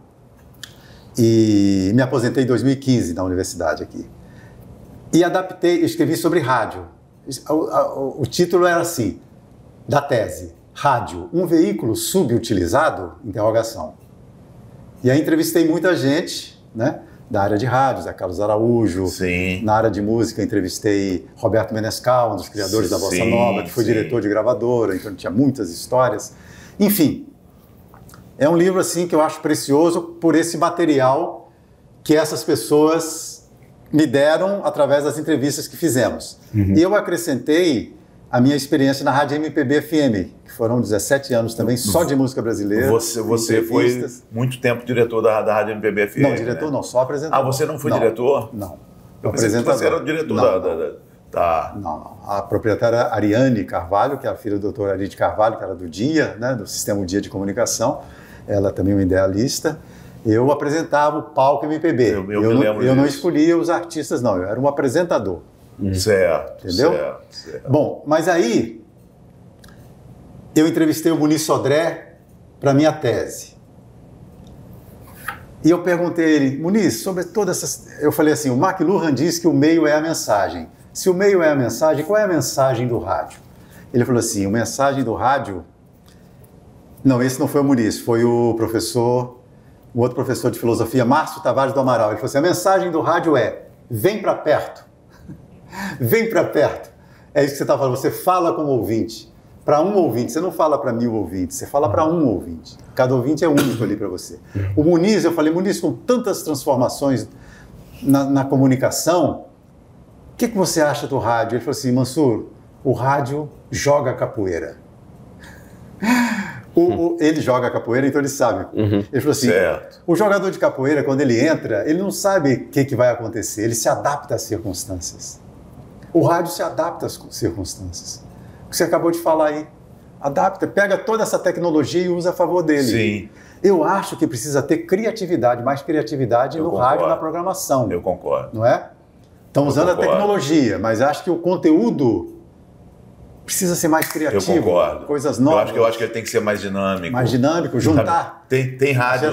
e me aposentei em 2015 na universidade aqui. E escrevi sobre rádio. O título era assim, da tese, rádio, um veículo subutilizado? Interrogação. E aí entrevistei muita gente, né, da área de rádio, Zé Carlos Araújo. Sim. Na área de música entrevistei Roberto Menescal, um dos criadores da Bossa Nova, que foi diretor de gravadora, então tinha muitas histórias. Enfim, é um livro assim que eu acho precioso por esse material que essas pessoas me deram através das entrevistas que fizemos. E eu acrescentei a minha experiência na Rádio MPB FM, que foram 17 anos também, só de música brasileira. Você foi muito tempo diretor da Rádio MPB FM. Não, diretor, né? Não, só apresentador. Ah, você não foi diretor? Não. Eu apresentador. Você era o diretor Não. A proprietária Ariane Carvalho, que é a filha do Dr. Ari de Carvalho, que era do DIA, né, do Sistema Dia de Comunicação, ela também é uma idealista. Eu apresentava o palco MPB. Eu não escolhia os artistas, não. Eu era um apresentador. Certo. Entendeu? Certo. Bom, mas aí eu entrevistei o Muniz Sodré para minha tese. E eu perguntei a ele, Muniz, sobre todas essas... Eu falei assim, o McLuhan diz que o meio é a mensagem. Se o meio é a mensagem, qual é a mensagem do rádio? Ele falou assim, a mensagem do rádio... Não, esse não foi o Muniz, foi o outro professor de filosofia, Márcio Tavares do Amaral. Ele falou assim, a mensagem do rádio é, vem para perto. Vem para perto. É isso que você está falando, você fala com o ouvinte. Para um ouvinte, você não fala para 1000 ouvintes, você fala para um ouvinte. Cada ouvinte é único ali para você. O Muniz, eu falei, Muniz, com tantas transformações na comunicação, o que você acha do rádio? Ele falou assim, Mansur, o rádio joga capoeira. Ele joga capoeira, então ele sabe. Ele falou assim, o jogador de capoeira, quando ele entra, ele não sabe o que vai acontecer, ele se adapta às circunstâncias. O rádio se adapta às circunstâncias. O que você acabou de falar aí, adapta, pega toda essa tecnologia e usa a favor dele. Sim. Eu acho que precisa ter criatividade, mais criatividade no rádio e na programação. Eu concordo. Não é? Estão usando a tecnologia, mas acho que o conteúdo precisa ser mais criativo. Eu concordo. Coisas novas. Eu acho que ele tem que ser mais dinâmico. Mais dinâmico, juntar. Tem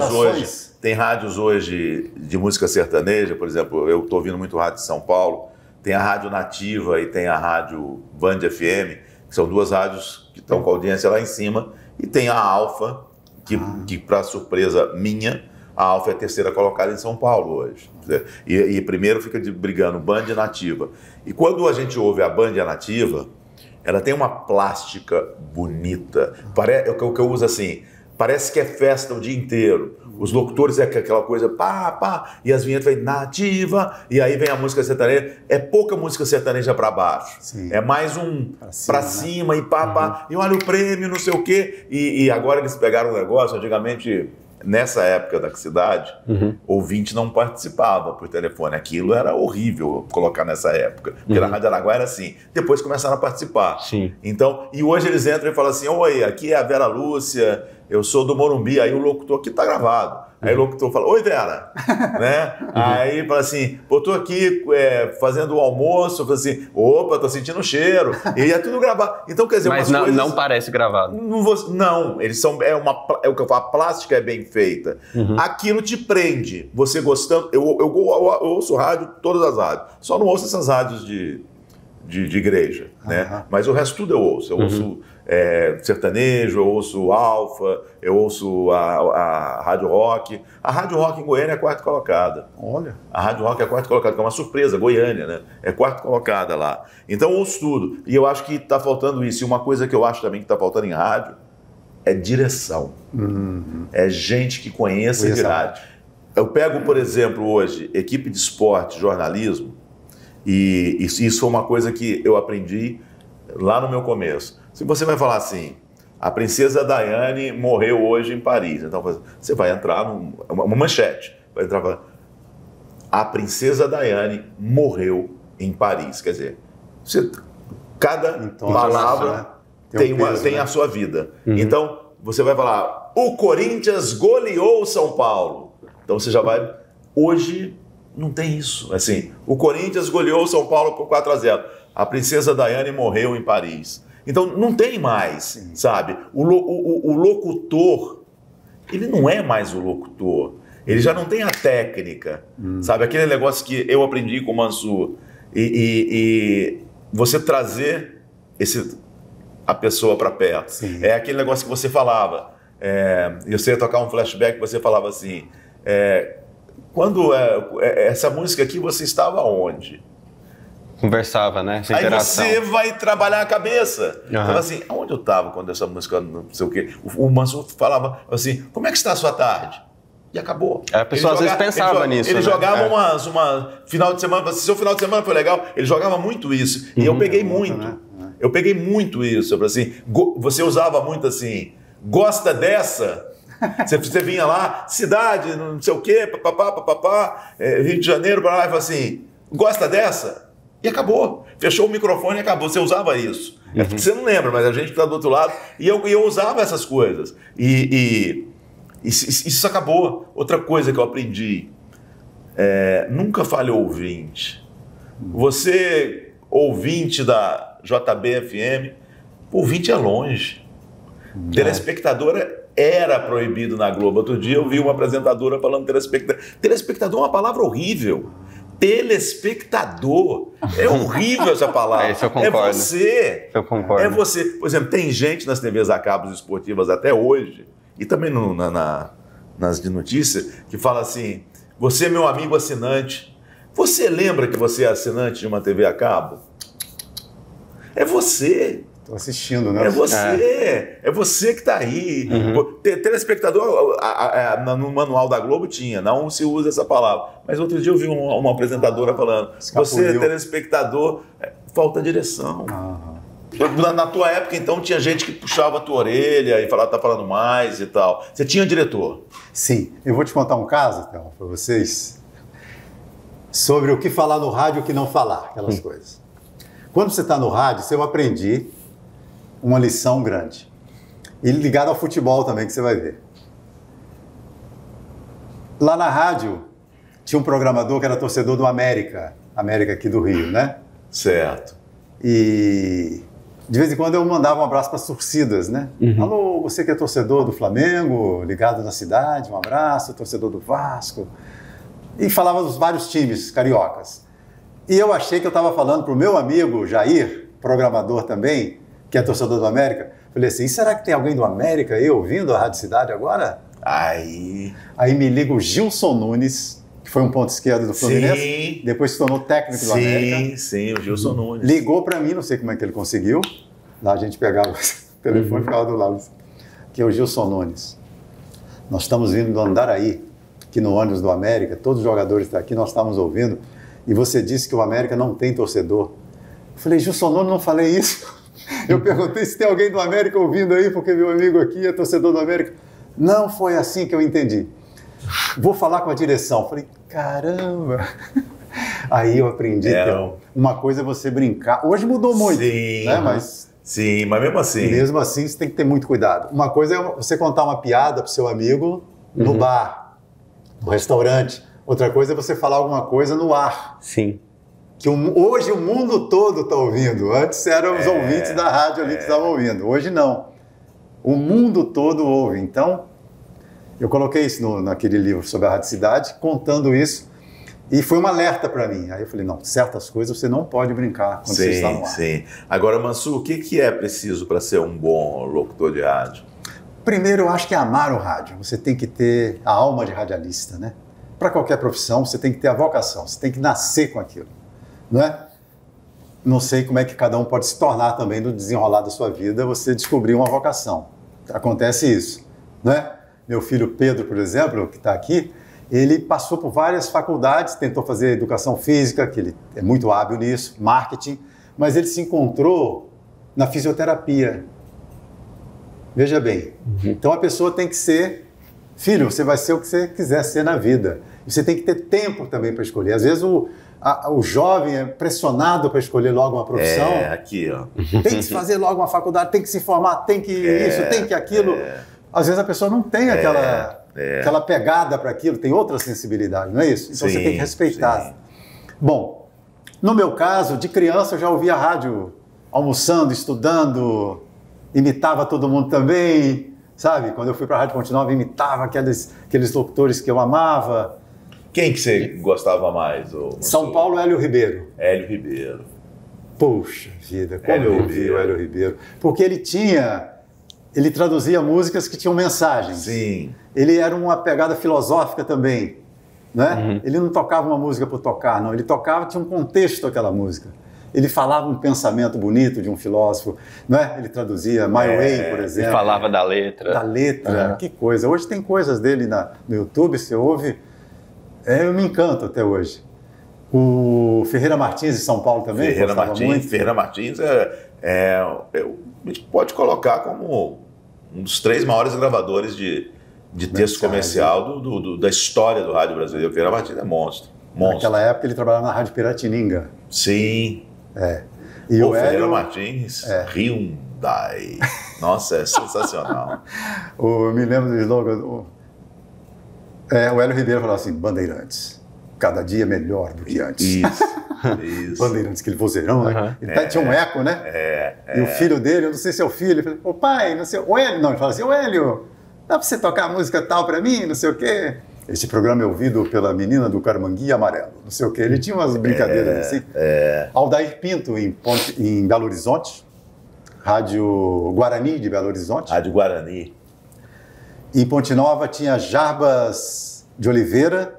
rádios hoje de música sertaneja, por exemplo, eu estou ouvindo muito rádio de São Paulo, tem a Rádio Nativa e tem a Rádio Band FM, que são duas rádios que estão com a audiência lá em cima, e tem a Alfa, que para surpresa minha, a Alfa é a terceira colocada em São Paulo hoje. E primeiro fica brigando Band e Nativa. E quando a gente ouve a Band e a Nativa, ela tem uma plástica bonita. O que eu uso assim, parece que é festa o dia inteiro. Os locutores é aquela coisa, pá, e as vinhetas vêm nativa, e aí vem a música sertaneja. É pouca música sertaneja para baixo. Sim. É mais um para cima, e pá, e olha o prêmio, não sei o quê. E agora eles pegaram um negócio, antigamente... Nessa época da cidade, ouvinte não participava por telefone. Aquilo era horrível colocar nessa época. Porque na Rádio Araguaia era assim. Depois começaram a participar. Sim. Então, e hoje eles entram e falam assim, oi, aqui é a Vera Lúcia, eu sou do Morumbi. Aí o locutor, aqui tá gravado. Aí o locutor fala, oi Vera, né? Aí fala assim, pô, tô aqui fazendo o almoço, fala assim, opa, tô sentindo o cheiro. E é tudo gravado. Então, quer dizer, mas não parece gravado. Não, eles são, é o que eu falo, a plástica é bem feita. Aquilo te prende. Você gostando, eu ouço rádio, todas as rádios. Só não ouço essas rádios de igreja, né? Mas o resto tudo eu ouço. Eu ouço sertanejo, eu ouço Alfa, eu ouço a Rádio Rock. A Rádio Rock em Goiânia é a quarta colocada. Olha. A Rádio Rock é a quarta colocada, que é uma surpresa, Goiânia, né? É quarta colocada lá. Então eu ouço tudo. E eu acho que está faltando isso. E uma coisa que eu acho também que está faltando em rádio é direção. É gente que conheça de rádio. Eu pego, por exemplo, hoje, equipe de esporte, jornalismo, e isso foi uma coisa que eu aprendi lá no meu começo. Se você vai falar assim, a princesa Diane morreu hoje em Paris, então você vai entrar uma manchete, vai entrar falando, a princesa Diane morreu em Paris, quer dizer, cada palavra tem a sua vida. Então, você vai falar, o Corinthians goleou o São Paulo. Então, você já vai... Hoje, não tem isso. Assim, o Corinthians goleou o São Paulo por 4-0. A princesa Diane morreu em Paris. Então, não tem mais, sabe? O locutor, ele não é mais o locutor. Ele já não tem a técnica, sabe? Aquele negócio que eu aprendi com o Mansur. E você trazer a pessoa para perto. Sim. É aquele negócio que você falava. Eu sei tocar um flashback, você falava assim, quando essa música aqui, você estava onde? Conversava, né? Essa interação. Aí você vai trabalhar a cabeça. Fala assim, aonde eu estava quando essa música, não sei o quê. O Mansur falava assim, como é que está a sua tarde? E acabou. A pessoa às vezes pensava nisso. Ele jogava final de semana, se seu final de semana foi legal, ele jogava muito isso. E eu peguei muito. Né? Eu peguei muito isso. Assim, você usava muito assim, gosta dessa? Você vinha lá, cidade, não sei o quê, papapá, Rio de Janeiro, para lá, e falava assim, gosta dessa? E acabou. Fechou o microfone e acabou. Você usava isso. Você não lembra, mas a gente está do outro lado. E eu usava essas coisas. Isso acabou. Outra coisa que eu aprendi, nunca fale ouvinte. Você, ouvinte da JBFM, ouvinte é longe. Telespectadora era proibido na Globo. Outro dia eu vi uma apresentadora falando telespectador. Telespectador é uma palavra horrível. Telespectador. É horrível essa palavra. Isso eu concordo. É você. Eu concordo. É você. Por exemplo, tem gente nas TVs a cabo esportivas até hoje, e também nas de notícia, que fala assim, você é meu amigo assinante. Você lembra que você é assinante de uma TV a cabo? É você. Estou assistindo, né? É você. É você que está aí. Telespectador, no manual da Globo tinha, não se usa essa palavra. Mas outro dia eu vi uma apresentadora falando, você, telespectador, falta direção. Na tua época, então, tinha gente que puxava a tua orelha e falava, tá falando mais e tal. Você tinha diretor? Sim. Eu vou te contar um caso, então, para vocês, sobre o que falar no rádio e o que não falar, aquelas coisas. Quando você está no rádio, eu aprendi uma lição grande. E ligado ao futebol também, que você vai ver. Lá na rádio, tinha um programador que era torcedor do América aqui do Rio, né? Certo. E de vez em quando eu mandava um abraço para as torcidas, né? Alô, você que é torcedor do Flamengo, ligado na cidade, um abraço, torcedor do Vasco. E falava dos vários times cariocas. E eu achei que eu estava falando para o meu amigo Jair, programador também, que é torcedor do América. Falei assim, será que tem alguém do América aí ouvindo a Rádio Cidade agora? Aí me liga o Gilson Nunes, que foi um ponto esquerdo do Fluminense, depois se tornou técnico do América. Sim, o Gilson Nunes. Ligou para mim, não sei como é que ele conseguiu. Lá a gente pegava o telefone e ficava do lado. Que é o Gilson Nunes. Nós estamos vindo do Andaraí, aqui no ônibus do América, todos os jogadores estão aqui, nós estávamos ouvindo, e você disse que o América não tem torcedor. Eu falei, Gilson Nunes, não falei isso. Eu perguntei se tem alguém do América ouvindo aí, porque meu amigo aqui é torcedor do América. Não foi assim que eu entendi. Vou falar com a direção. Falei, caramba. Aí eu aprendi que uma coisa é você brincar. Hoje mudou muito, né? Mas mesmo assim. Mesmo assim, você tem que ter muito cuidado. Uma coisa é você contar uma piada para o seu amigo no bar, no restaurante. Outra coisa é você falar alguma coisa no ar. Sim. Que hoje o mundo todo está ouvindo. Antes eram os ouvintes da rádio ali que estavam ouvindo. Hoje não. O mundo todo ouve. Então, eu coloquei isso naquele livro sobre a Rádio Cidade, contando isso, e foi um alerta para mim. Aí eu falei, não, certas coisas você não pode brincar quando você está no ar. Sim. Agora, Mansur, o que é preciso para ser um bom locutor de rádio? Primeiro, eu acho que é amar o rádio. Você tem que ter a alma de radialista, né? Para qualquer profissão, você tem que ter a vocação, você tem que nascer com aquilo. Não é? Não sei como é que cada um pode se tornar também no desenrolar da sua vida, você descobrir uma vocação. Acontece isso, não é? Meu filho Pedro, por exemplo, que está aqui, ele passou por várias faculdades, tentou fazer educação física, que ele é muito hábil nisso, marketing, mas ele se encontrou na fisioterapia. Veja bem. Então a pessoa tem que ser, filho, você vai ser o que você quiser ser na vida. Você tem que ter tempo também para escolher. Às vezes o jovem é pressionado para escolher logo uma profissão. Aqui, ó. Tem que fazer logo uma faculdade, tem que se formar, tem que isso, tem que aquilo. Às vezes a pessoa não tem aquela pegada para aquilo, tem outra sensibilidade, não é isso? Então você tem que respeitar. Sim. Bom, no meu caso, de criança eu já ouvia rádio almoçando, estudando, imitava todo mundo também, sabe? Quando eu fui para a Rádio Ponte Nova, imitava aqueles locutores que eu amava. Quem que você gostava mais? São Paulo, Hélio Ribeiro. Hélio Ribeiro. Poxa vida, como eu ouvi o Hélio Ribeiro. Porque ele traduzia músicas que tinham mensagens. Sim. Ele era uma pegada filosófica também, né? Ele não tocava uma música por tocar, não. Ele tocava, tinha um contexto aquela música. Ele falava um pensamento bonito de um filósofo, né? Ele traduzia My Way, por exemplo. Ele falava da letra. Da letra, que coisa. Hoje tem coisas dele no YouTube, você ouve, eu me encanto até hoje. O Ferreira Martins de São Paulo também. Ferreira Martins a gente pode colocar como um dos 3 maiores gravadores de texto comercial da história do rádio brasileiro. O Ferreira Martins é monstro. Naquela época ele trabalhava na Rádio Piratininga. Sim. E o Ferreira Martins, Hyundai. Nossa, é sensacional. Eu me lembro do slogan. O Hélio Ribeiro falava assim: Bandeirantes, cada dia melhor do que antes. Isso. Bandeirantes, aquele vozeirão, né? Ele tinha um eco, né? E o filho dele, eu não sei se é o filho, ele falou: ô pai, não sei, o Hélio, não, ele fala assim: ô Hélio, dá pra você tocar a música tal pra mim, não sei o quê? Esse programa é ouvido pela menina do Carmanguia Amarelo, não sei o quê. Ele tinha umas brincadeiras assim. Aldair Pinto, em Belo Horizonte, Rádio Guarani de Belo Horizonte. Rádio Guarani. Em Ponte Nova tinha Jarbas de Oliveira,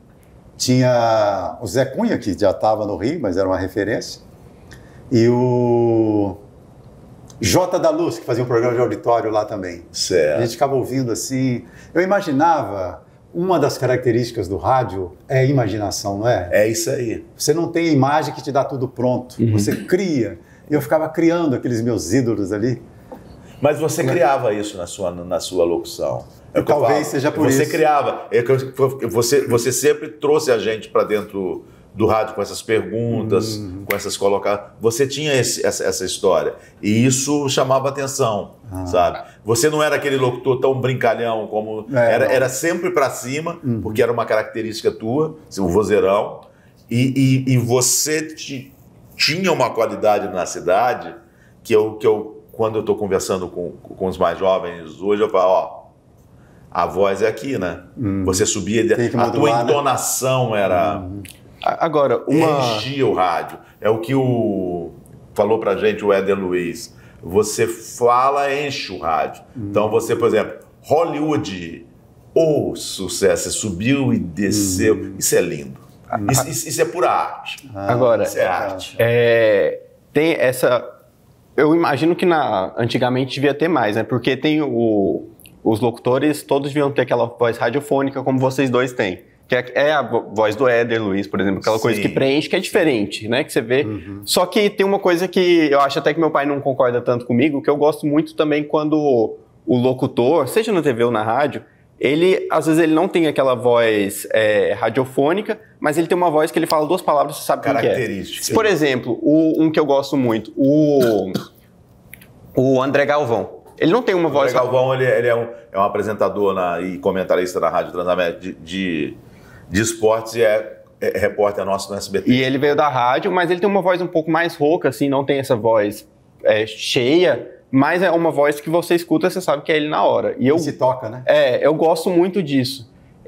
tinha o Zé Cunha, que já estava no Rio, mas era uma referência, e o Jota da Luz, que fazia um programa de auditório lá também. Certo. A gente ficava ouvindo assim. Eu imaginava, uma das características do rádio é a imaginação, não é? É isso aí. Você não tem a imagem que te dá tudo pronto, você cria. E eu ficava criando aqueles meus ídolos ali. Mas você criava isso na sua locução. Talvez seja por isso. Você criava. Você sempre trouxe a gente para dentro do rádio com essas perguntas, com essas colocadas. Você tinha essa história. E isso chamava atenção, sabe? Você não era aquele locutor tão brincalhão como... Era sempre para cima, porque era uma característica tua, o vozeirão. E você tinha uma qualidade na cidade que eu quando eu estou conversando com os mais jovens hoje, eu falo, a voz é aqui, né? Você subia, a tua entonação era... Agora, Regia o rádio. É o que falou pra gente o Éder Luiz. Você fala, enche o rádio. Então você, por exemplo, Hollywood, sucesso, subiu e desceu. Isso é lindo. Isso é pura arte. Agora, isso é arte. Tem essa... Eu imagino que antigamente devia ter mais, né? Porque tem os locutores, todos deviam ter aquela voz radiofônica como vocês dois têm. Que é a voz do Éder Luiz, por exemplo, aquela coisa que preenche, que é diferente, né? Que você vê. Só que tem uma coisa que eu acho até que meu pai não concorda tanto comigo, que eu gosto muito também quando o locutor, seja na TV ou na rádio, às vezes ele não tem aquela voz radiofônica, mas ele tem uma voz que ele fala 2 palavras, você sabe quem que é. Característica. Por exemplo, um que eu gosto muito, o André Galvão. Ele não tem uma voz... O André Galvão, ele é um apresentador e comentarista da Rádio Transamérica de esportes e é repórter nosso no SBT. E ele veio da rádio, mas ele tem uma voz um pouco mais rouca, assim, não tem essa voz cheia, mas é uma voz que você escuta, você sabe que é ele na hora. E se toca, né? Eu gosto muito disso.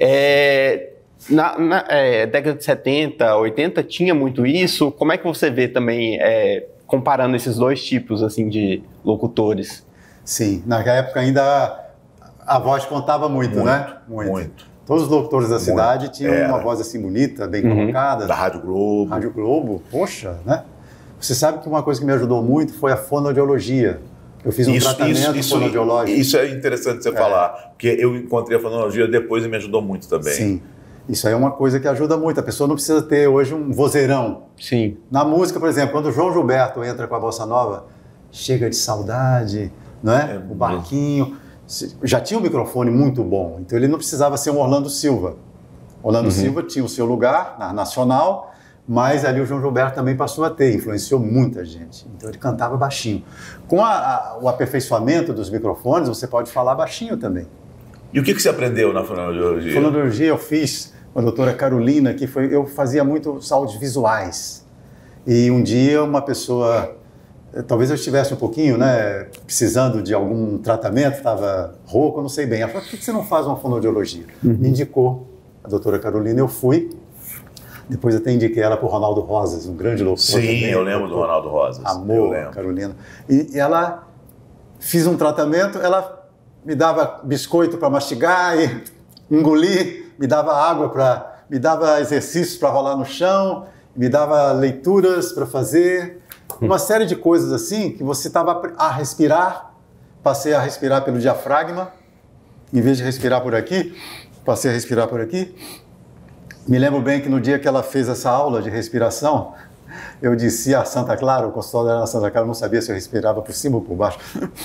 Na década de 70, 80, tinha muito isso. Como é que você vê também, comparando esses 2 tipos, assim, de locutores? Sim, naquela época ainda a voz contava muito, né? Muito. Todos os locutores da cidade tinham uma voz assim bonita, bem colocada. Da Rádio Globo. Rádio Globo, poxa, né? Você sabe que uma coisa que me ajudou muito foi a fonoaudiologia. Eu fiz um tratamento fonoaudiológico. Isso é interessante você falar, porque eu encontrei a fonoaudiologia depois e me ajudou muito também. Sim, isso aí é uma coisa que ajuda muito. A pessoa não precisa ter hoje um vozeirão. Sim. Na música, por exemplo, quando o João Gilberto entra com a Bossa Nova, Chega de Saudade, não é? O barquinho. Já tinha um microfone muito bom, então ele não precisava ser um Orlando Silva. Orlando Silva tinha o seu lugar na Nacional, mas ali o João Gilberto também passou a ter, influenciou muita gente. Então ele cantava baixinho. Com o aperfeiçoamento dos microfones, você pode falar baixinho também. E o que você aprendeu na fonoaudiologia? Fonoaudiologia eu fiz com a doutora Carolina, eu fazia muitos audiovisuais. E um dia uma pessoa, talvez eu estivesse um pouquinho, né, precisando de algum tratamento, estava rouco, eu não sei bem. Ela falou, por que você não faz uma fonoaudiologia? Me indicou a doutora Carolina, eu fui. Depois até indiquei ela para o Ronaldo Rosas, um grande locutor. Sim, também, eu lembro do Ronaldo Rosas. Amor, Carolina. E ela fiz um tratamento, ela me dava biscoito para mastigar e engolir, me dava água me dava exercícios para rolar no chão, me dava leituras para fazer, uma série de coisas assim que você estava a respirar, passei a respirar pelo diafragma, em vez de respirar por aqui, passei a respirar por aqui. Me lembro bem que no dia que ela fez essa aula de respiração, eu disse a Santa Clara, o consultório dela na Santa Clara, eu não sabia se eu respirava por cima ou por baixo.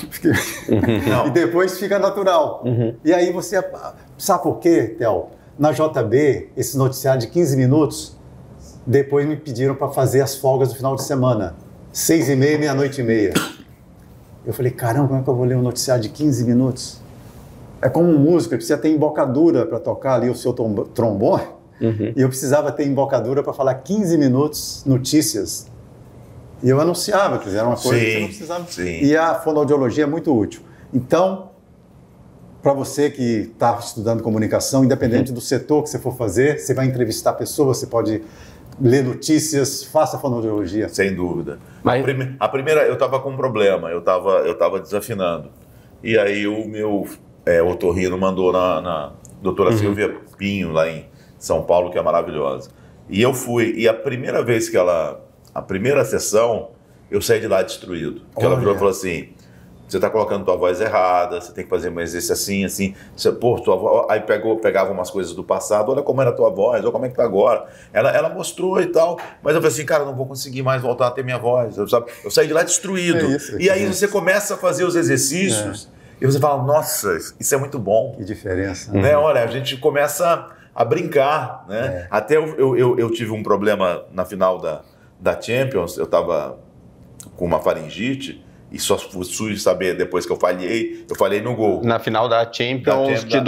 E depois fica natural. E aí você... Sabe por quê, Theo? Na JB, esse noticiário de 15 minutos, depois me pediram para fazer as folgas do final de semana. 6h30, meia-noite e meia. Eu falei, caramba, como é que eu vou ler um noticiário de 15 minutos? É como um músico, ele precisa ter embocadura para tocar ali o seu trombone. E eu precisava ter embocadura para falar 15 minutos notícias. E eu anunciava, quer dizer, era uma coisa que você não precisava. E a fonoaudiologia é muito útil. Então, para você que está estudando comunicação, independente do setor que você for fazer, você vai entrevistar pessoas, você pode ler notícias, faça fonoaudiologia. Sem dúvida. Mas... A primeira, eu estava com um problema, eu estava desafinando. E aí o meu otorrino mandou na doutora Silvia Pinho, lá em São Paulo, que é maravilhosa. E eu fui, e a primeira vez que a primeira sessão, eu saí de lá destruído. Porque ela virou e falou assim, você está colocando tua voz errada, você tem que fazer um exercício assim, assim. Você, pô, tua voz... Aí pegava umas coisas do passado, olha como era a tua voz, olha como é que tá agora. Ela mostrou e tal, mas eu falei assim, cara, eu não vou conseguir mais voltar a ter minha voz. Eu saí de lá destruído. E aí você começa a fazer os exercícios e você fala, nossa, isso é muito bom. Que diferença. Né? Olha, a gente começa a brincar, né? Até eu tive um problema na final da Champions, eu estava com uma faringite e só fui saber depois que eu falhei no gol. Na final da Champions de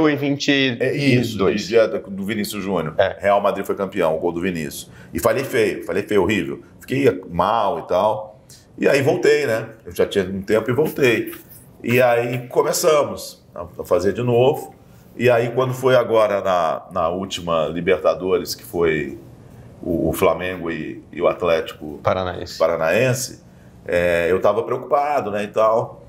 2022. Do Vinícius Júnior. Real Madrid foi campeão, o gol do Vinícius. E falei feio, horrível. Fiquei mal e tal. E aí voltei, né? Eu já tinha um tempo e voltei. E aí começamos a fazer de novo. E aí, quando foi agora na última Libertadores, que foi o Flamengo e o Atlético Paranaense, eu estava preocupado, né, e tal,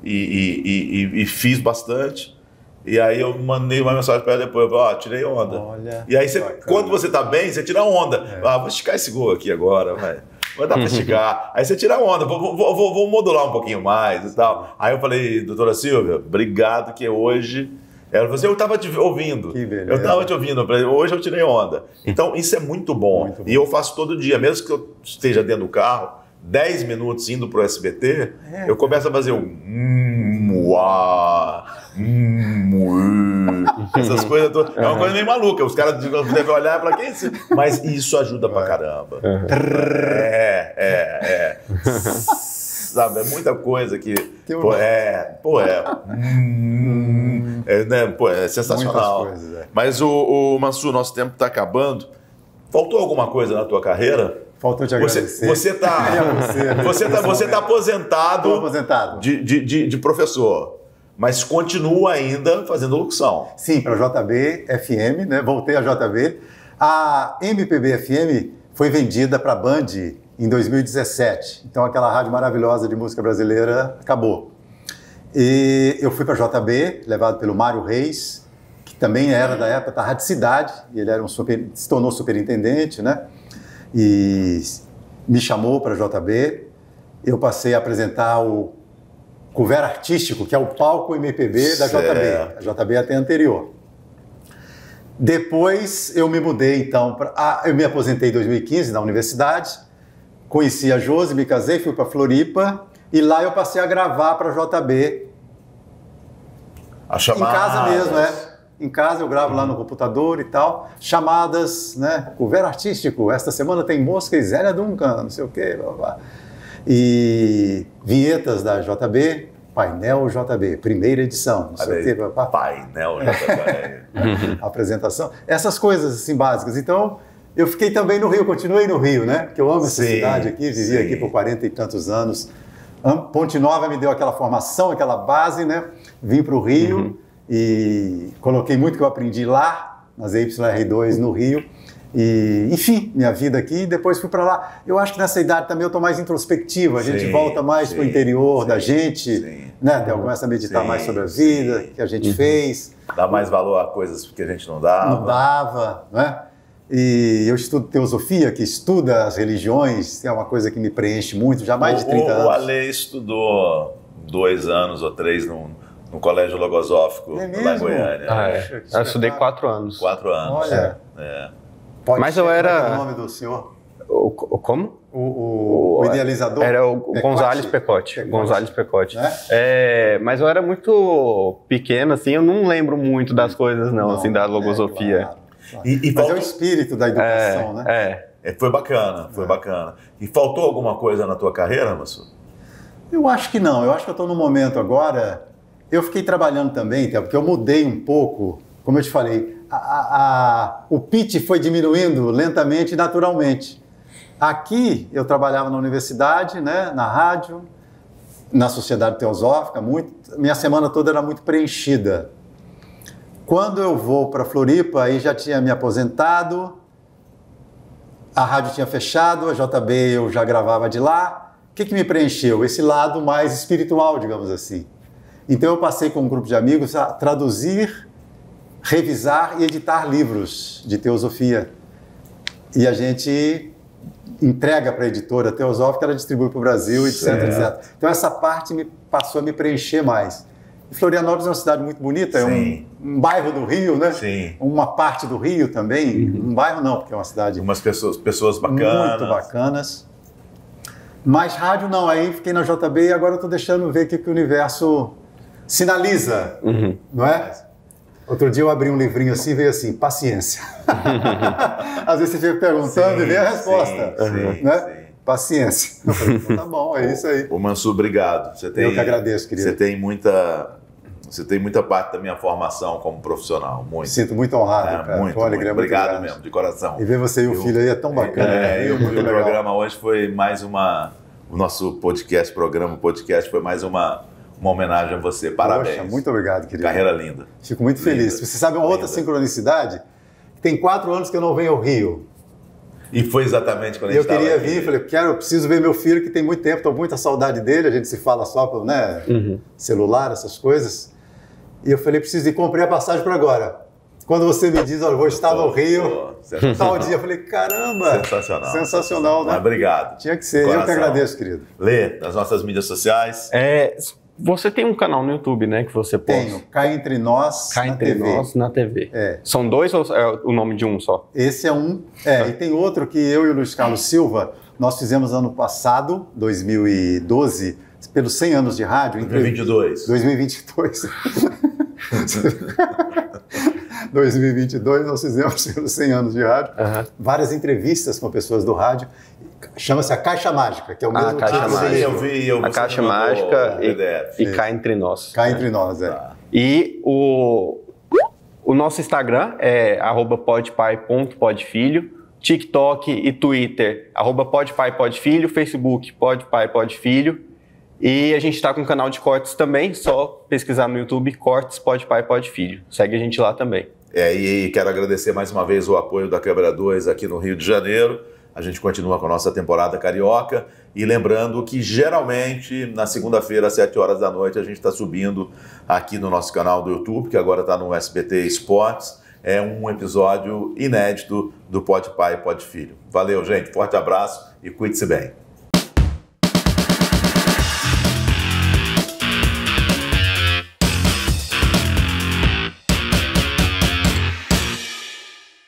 e fiz bastante. E aí eu mandei uma mensagem para ela depois, tirei onda. Olha, e aí, quando você tá bem, você tira onda. Vou esticar esse gol aqui agora, vai dar para esticar. Aí você tira onda, vou modular um pouquinho mais e tal. Aí eu falei, doutora Silvia, obrigado que hoje... Ela falou assim, eu estava te ouvindo. Que beleza. Eu estava te ouvindo. Hoje eu tirei onda. Então, isso é muito bom. Muito bom. E eu faço todo dia. Mesmo que eu esteja dentro do carro, 10 minutos indo para o SBT, eu começo a fazer essas coisas todas. É uma coisa meio maluca. Os caras devem olhar e falar, que é isso? Mas isso ajuda pra caramba. Sabe, é muita coisa que... é sensacional. Coisas, Mas, o Mansur, nosso tempo está acabando. Faltou alguma coisa na tua carreira? Faltou te agradecer. Você está aposentado, de professor, mas continua ainda fazendo locução. Sim, para a JB FM, né? Voltei à JB. A MPB FM foi vendida para a Band em 2017. Então aquela rádio maravilhosa de música brasileira acabou. E eu fui para a JB, levado pelo Mário Reis, que também era da época da Rádio Cidade, e ele era se tornou superintendente, né? E me chamou para a JB. Eu passei a apresentar o cover artístico, que é o palco MPB da JB. A JB até anterior. Depois eu me mudei, então, eu me aposentei em 2015 na universidade, conheci a Josi, me casei, fui para Floripa E lá eu passei a gravar para a JB. A chamada. Em casa mesmo, Em casa eu gravo lá no computador e tal. Chamadas, né? Cover artístico. Esta semana tem Mosca e Zélia Duncan, não sei o quê. Blá, blá. E vinhetas da JB, Painel JB, primeira edição. Não sei o quê. Painel JB. Apresentação. Essas coisas assim básicas. Então, eu fiquei também no Rio, continuei no Rio, né? Porque eu amo essa cidade aqui, vivi aqui por 40 e tantos anos. Ponte Nova me deu aquela formação, aquela base, né? Vim para o Rio e coloquei muito que eu aprendi lá, nas YR2 no Rio. E, enfim, minha vida aqui, e depois fui para lá. Eu acho que nessa idade também eu estou mais introspectivo, a gente volta mais para o interior da gente, né? Então, começa a meditar mais sobre a vida que a gente fez. Dá mais valor a coisas que a gente não dava. Não dava, né? E eu estudo teosofia, que estuda as religiões, é uma coisa que me preenche muito, já há mais de 30 anos. O Ale estudou 2 anos ou 3 no Colégio Logosófico lá em Goiânia. Eu estudei 4 anos. 4 anos. Olha. Mas eu era... Qual é o nome do senhor? Como? O idealizador? Era o Gonzales Pecote. Gonzales Pecote. Né? Mas eu era muito pequeno, assim, eu não lembro muito das coisas, não assim, da logosofia. Claro. Mas é o espírito da educação, né? Foi bacana, foi bacana. E faltou alguma coisa na tua carreira, Massu? Eu acho que não. Eu acho que eu estou no momento agora... Eu fiquei trabalhando também, porque eu mudei um pouco, como eu te falei, o pitch foi diminuindo lentamente e naturalmente. Aqui eu trabalhava na universidade, né, na rádio, na Sociedade Teosófica, minha semana toda era muito preenchida. Quando eu vou para Floripa, aí já tinha me aposentado, a rádio tinha fechado, a JB eu já gravava de lá. O que me preencheu? Esse lado mais espiritual, digamos assim. Então eu passei com um grupo de amigos a traduzir, revisar e editar livros de teosofia. E a gente entrega para a editora teosófica, ela distribui para o Brasil, etc, etc. Então essa parte passou a me preencher mais. E Florianópolis é uma cidade muito bonita, é um bairro do Rio, né? Sim. Uma parte do Rio também. Um bairro não, porque é uma cidade... Umas pessoas bacanas. Muito bacanas. Mas rádio não, aí fiquei na JB e agora eu estou deixando ver o que o universo sinaliza, não é? Outro dia eu abri um livrinho assim e veio assim, paciência. Às vezes você fica perguntando e vem a resposta, né? Paciência. Eu falei, tá bom, é isso aí. Ô Mansu, obrigado. Eu que agradeço, querido. Você tem muita parte da minha formação como profissional. Muito. Sinto muito honrado, cara. Muito, muito. Obrigado mesmo, de coração. E ver você e o filho aí é tão bacana. E o programa hoje foi mais uma... O nosso podcast foi mais uma homenagem a você. Parabéns. Poxa, muito obrigado, querido. Carreira linda. Fico muito feliz. Você sabe uma outra sincronicidade? Tem 4 anos que eu não venho ao Rio. E foi exatamente quando a gente estava aqui. Eu queria vir, falei, eu preciso ver meu filho, que tem muito tempo, estou com muita saudade dele, a gente se fala só por celular, essas coisas. E eu falei, preciso ir, comprei a passagem para agora. Quando você me diz, olha, vou estar no Rio, tal dia, eu falei, caramba! Sensacional. Sensacional, né? Obrigado. Tinha que ser, eu que agradeço, querido. Lê, nas nossas mídias sociais. Você tem um canal no YouTube, né, que você posta? Tenho, Cá Entre Nós na TV. Cá Entre Nós na TV. São 2 ou é o nome de um só? Esse é um. E tem outro que eu e o Luiz Carlos Silva, nós fizemos ano passado, 2012, pelos 100 anos de rádio. 2022. 2022. 2022 nós fizemos pelos 100 anos de rádio, várias entrevistas com pessoas do rádio. Chama-se A Caixa Mágica, que é o mesmo título do livro. A Caixa Mágica e Cá Entre Nós. Cá Entre Nós, E o nosso Instagram é @podpai.podfilho, TikTok e Twitter, @podpai_podfilho, Facebook podpai_podfilho. E a gente está com um canal de cortes também, só pesquisar no YouTube, Cortes Pode Pai Pode Filho. Segue a gente lá também. E quero agradecer mais uma vez o apoio da Câmara 2 aqui no Rio de Janeiro. A gente continua com a nossa temporada carioca. E lembrando que geralmente na segunda-feira, às 7 horas da noite, a gente está subindo aqui no nosso canal do YouTube, que agora está no SBT Esportes. É um episódio inédito do Pode Pai Pode Filho. Valeu, gente. Forte abraço e cuide-se bem.